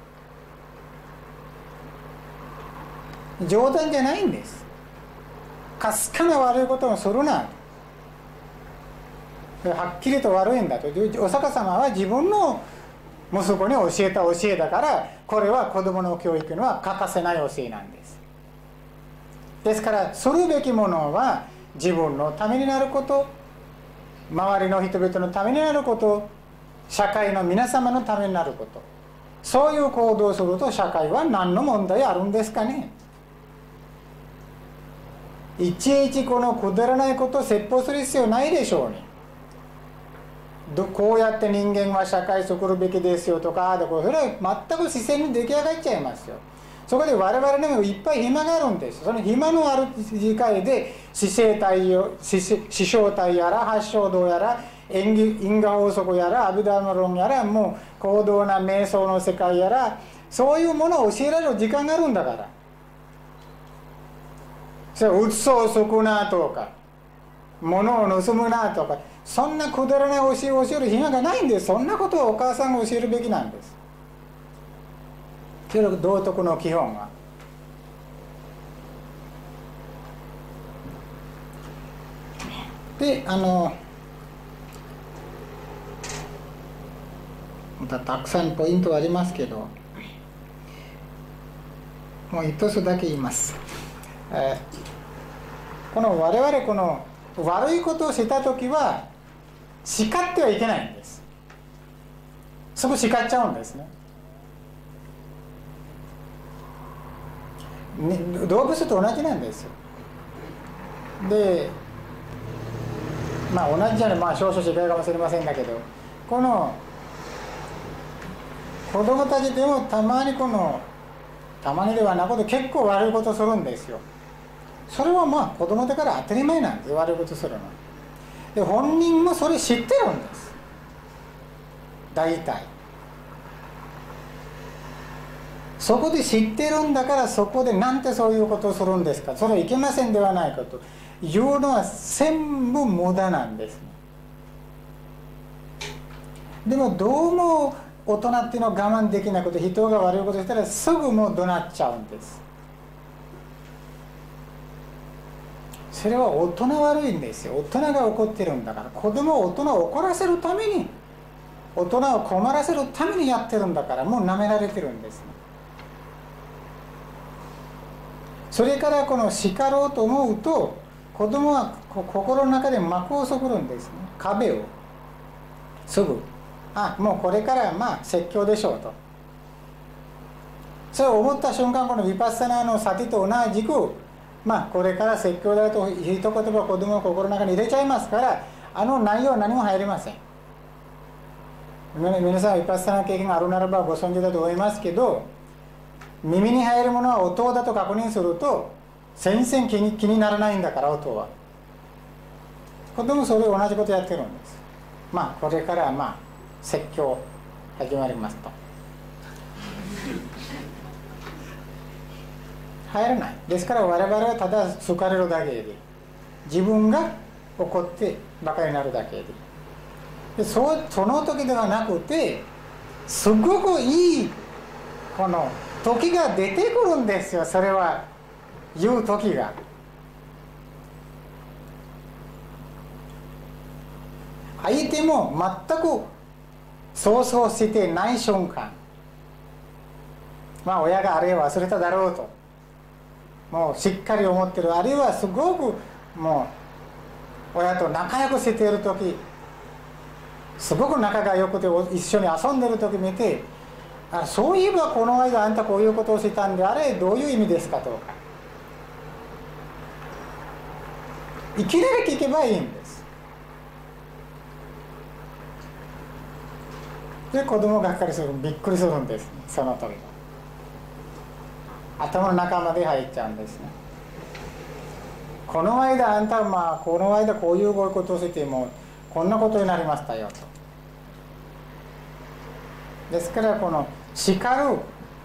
A: 冗談じゃないんです。かすかな悪いことをするな、はっきりと悪いんだと。お釈迦様は自分の息子に教えた教えだから、これは子供の教育には欠かせない教えなんです。ですからするべきものは自分のためになること、周りの人々のためになること、社会の皆様のためになること、そういう行動をすると社会は何の問題あるんですかね。いちいちこのくだらないことを説法する必要ないでしょうね。こうやって人間は社会作るべきですよとか、それは全く自然に出来上がっちゃいますよ。そこで我々にもいっぱい暇があるんです。その暇のある時間で四聖体やら八正道やら因果法則やら阿弥陀の論やら、もう高度な瞑想の世界やら、そういうものを教えられる時間があるんだから。それうつをすくなとか物を盗むなとか、そんなくだらない教えを教える暇がないんです。そんなことをお母さんが教えるべきなんです。それが道徳の基本は。でまたたくさんポイントありますけど、もう一つだけ言います。この我々この悪いことをしたときは叱ってはいけないんです。すぐ叱っちゃうんですね。 動物と同じなんですよ。で同じじゃない、少々違いかもしれませんだけど、この子供たちでもたまにたまにではなくて結構悪いことするんですよ。それは子供だから当たり前なんです、悪いことするの。で本人もそれ知ってるんです、大体。そこで知ってるんだから、そこでなんてそういうことをするんですか、それはいけませんではないかというのは全部無駄なんですね。でもどうも大人っていうのは我慢できなくて、人が悪いことしたらすぐもう怒鳴っちゃうんです。それは大人悪いんですよ。大人が怒ってるんだから。子供を大人を怒らせるために、大人を困らせるためにやってるんだから、もう舐められてるんですね。それからこの叱ろうと思うと、子供は心の中で幕を作るんですね、壁を。すぐもうこれから説教でしょうと。それを思った瞬間、このヴィパッサナーのサティと同じく、これから説教だと一言葉子供の心の中に入れちゃいますから、内容は何も入りません。皆さんヴィパッサナー経験があるならばご存知だと思いますけど、耳に入るものは音だと確認すると全然気にならないんだから、音は。子供それ同じことやってるんです。これから説教始まりますと入らないですから、我々はただ好かれるだけで、自分が怒ってバカになるだけで、その時ではなくて、すごくいいこの時が出てくるんですよ。それは言う時が。相手も全く想像してない瞬間、親があれ忘れただろうともうしっかり思ってる、あるいはすごくもう親と仲良くしている時、すごく仲が良くて一緒に遊んでる時見て、そういえばこの間あんたこういうことをしたんで、あれどういう意味ですかとか、いきなり聞けばいいんです。で子供がっかりする、びっくりするんですね、その時頭の中まで入っちゃうんですね。この間あんたこの間こういうことをしてもこんなことになりましたよと。ですからこの叱る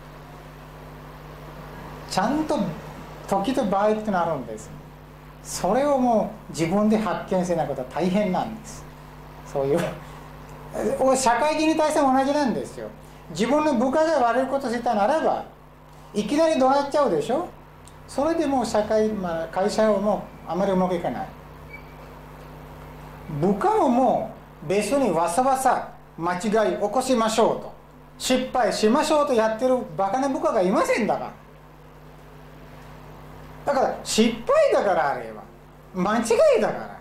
A: ちゃんと時と場合ってなるんです。それをもう自分で発見せなくては大変なんです。そういう社会人に対しても同じなんですよ。自分の部下が悪いことしたならばいきなり怒鳴っちゃうでしょ。それでもう会社をもうあまりうまくいかない。部下ももう別にわさわさ間違い起こしましょうと、失敗しましょうとやってるバカな部下がいませんだから。だから失敗だから、あれは間違いだから、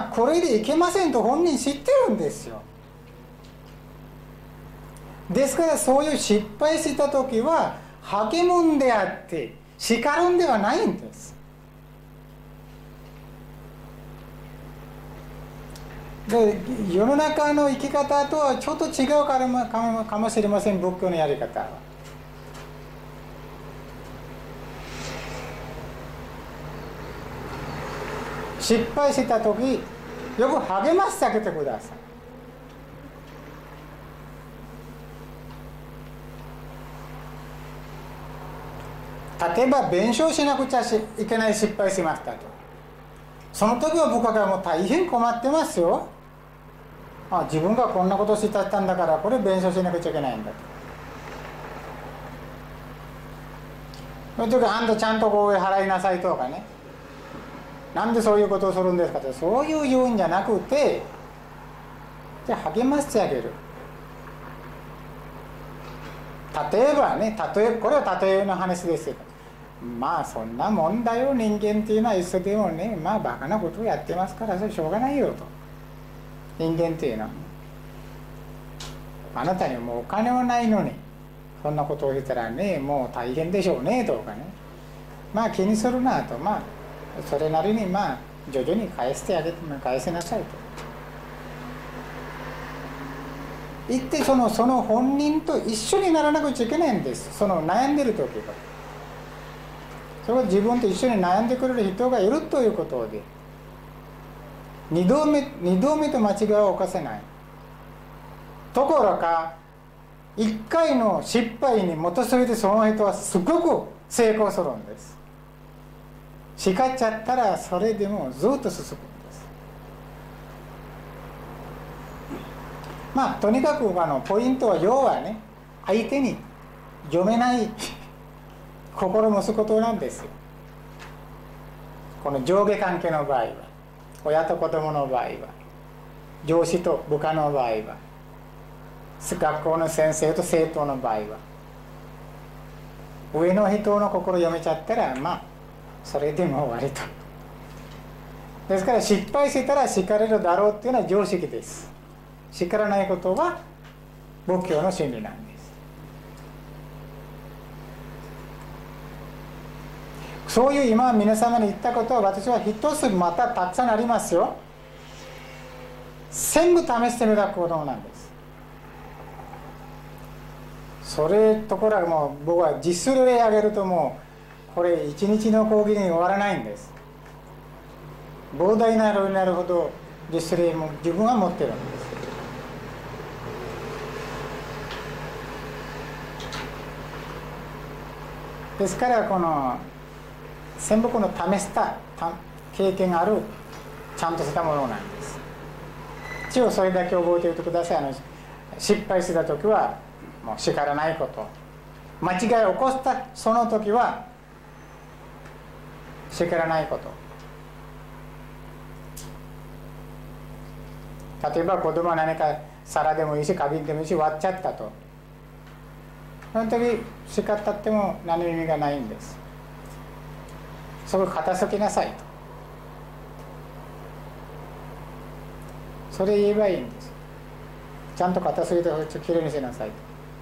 A: これでいけませんと本人知ってるんですよ。ですからそういう失敗した時は励むんであって叱るんではないんです。で世の中の生き方とはちょっと違うかもしれません、仏教のやり方は。失敗した時よく励ましてあげてください。例えば弁償しなくちゃいけない失敗しましたと、その時は部下がもう大変困ってますよ。自分がこんなことをしたんだからこれ弁償しなくちゃいけないんだと。その時あんたちゃんとこう払いなさいとかね、なんでそういうことをするんですかって、そういう言うんじゃなくて、じゃあ励ましてあげる。例えばね、これは例えの話ですよ。そんなもんだよ、人間っていうのはいつでもね、バカなことをやってますから、それしょうがないよと。人間っていうのはあなたにもうお金はないのにそんなことを言ったらねもう大変でしょうねとかね、まあ気にするなと、まあそれなりにまあ徐々に返してあげて返せなさいと言って、その本人と一緒にならなくちゃいけないんです。その悩んでる時はそれは自分と一緒に悩んでくれる人がいるということで、二度目と間違いを犯せない。ところが一回の失敗に基づいてその人はすごく成功するんです。叱っちゃったらそれでもずっと進むんです。まあとにかくポイントは要はね、相手に読めない心を持つことなんですよ。この上下関係の場合は、親と子供の場合は、上司と部下の場合は、学校の先生と生徒の場合は、上の人の心を読めちゃったらまあそれでも終わりと。ですから失敗したら叱れるだろうっていうのは常識です。叱らないことは仏教の真理なんです。そういう今皆様に言ったことは私は一つまたたくさんありますよ。全部試してみたことなんです。それところがもう僕は実数例挙げるともうこれ一日の講義に終わらないんです。膨大な量になるほど実例も自分は持ってるんです。ですからこの全部この試した経験があるちゃんとしたものなんです。一応それだけ覚えておいてください。失敗した時はもう叱らないこと、間違いを起こしたその時は叱らないこと。例えば子供は何か皿でもいいし花瓶でもいいし割っちゃったと、その時叱ったっても何の意味がないんです。そこ片付けなさいと、それ言えばいいんです。ちゃんと片付けてきれいにしなさい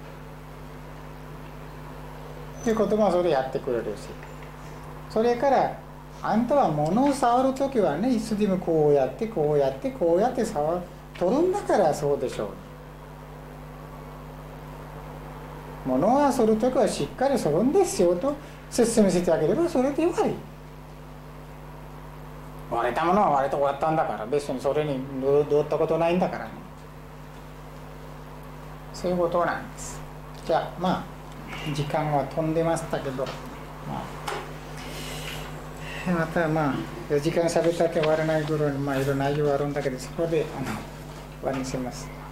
A: ということもそれやってくれるし、それからあんたは物を触るときはね、いつでもこうやってこうやってこうやって取るんだからそうでしょう。物をするときはしっかりするんですよと説明してあげればそれで終わり。割れたものは割れて終わったんだから、別にそれにどったことないんだからね。そういうことなんです。じゃあまあ時間は飛んでましたけど、またまあ4時間喋ったって終わらないぐらいいろんな内容あるんだけど、そこで終わりにします。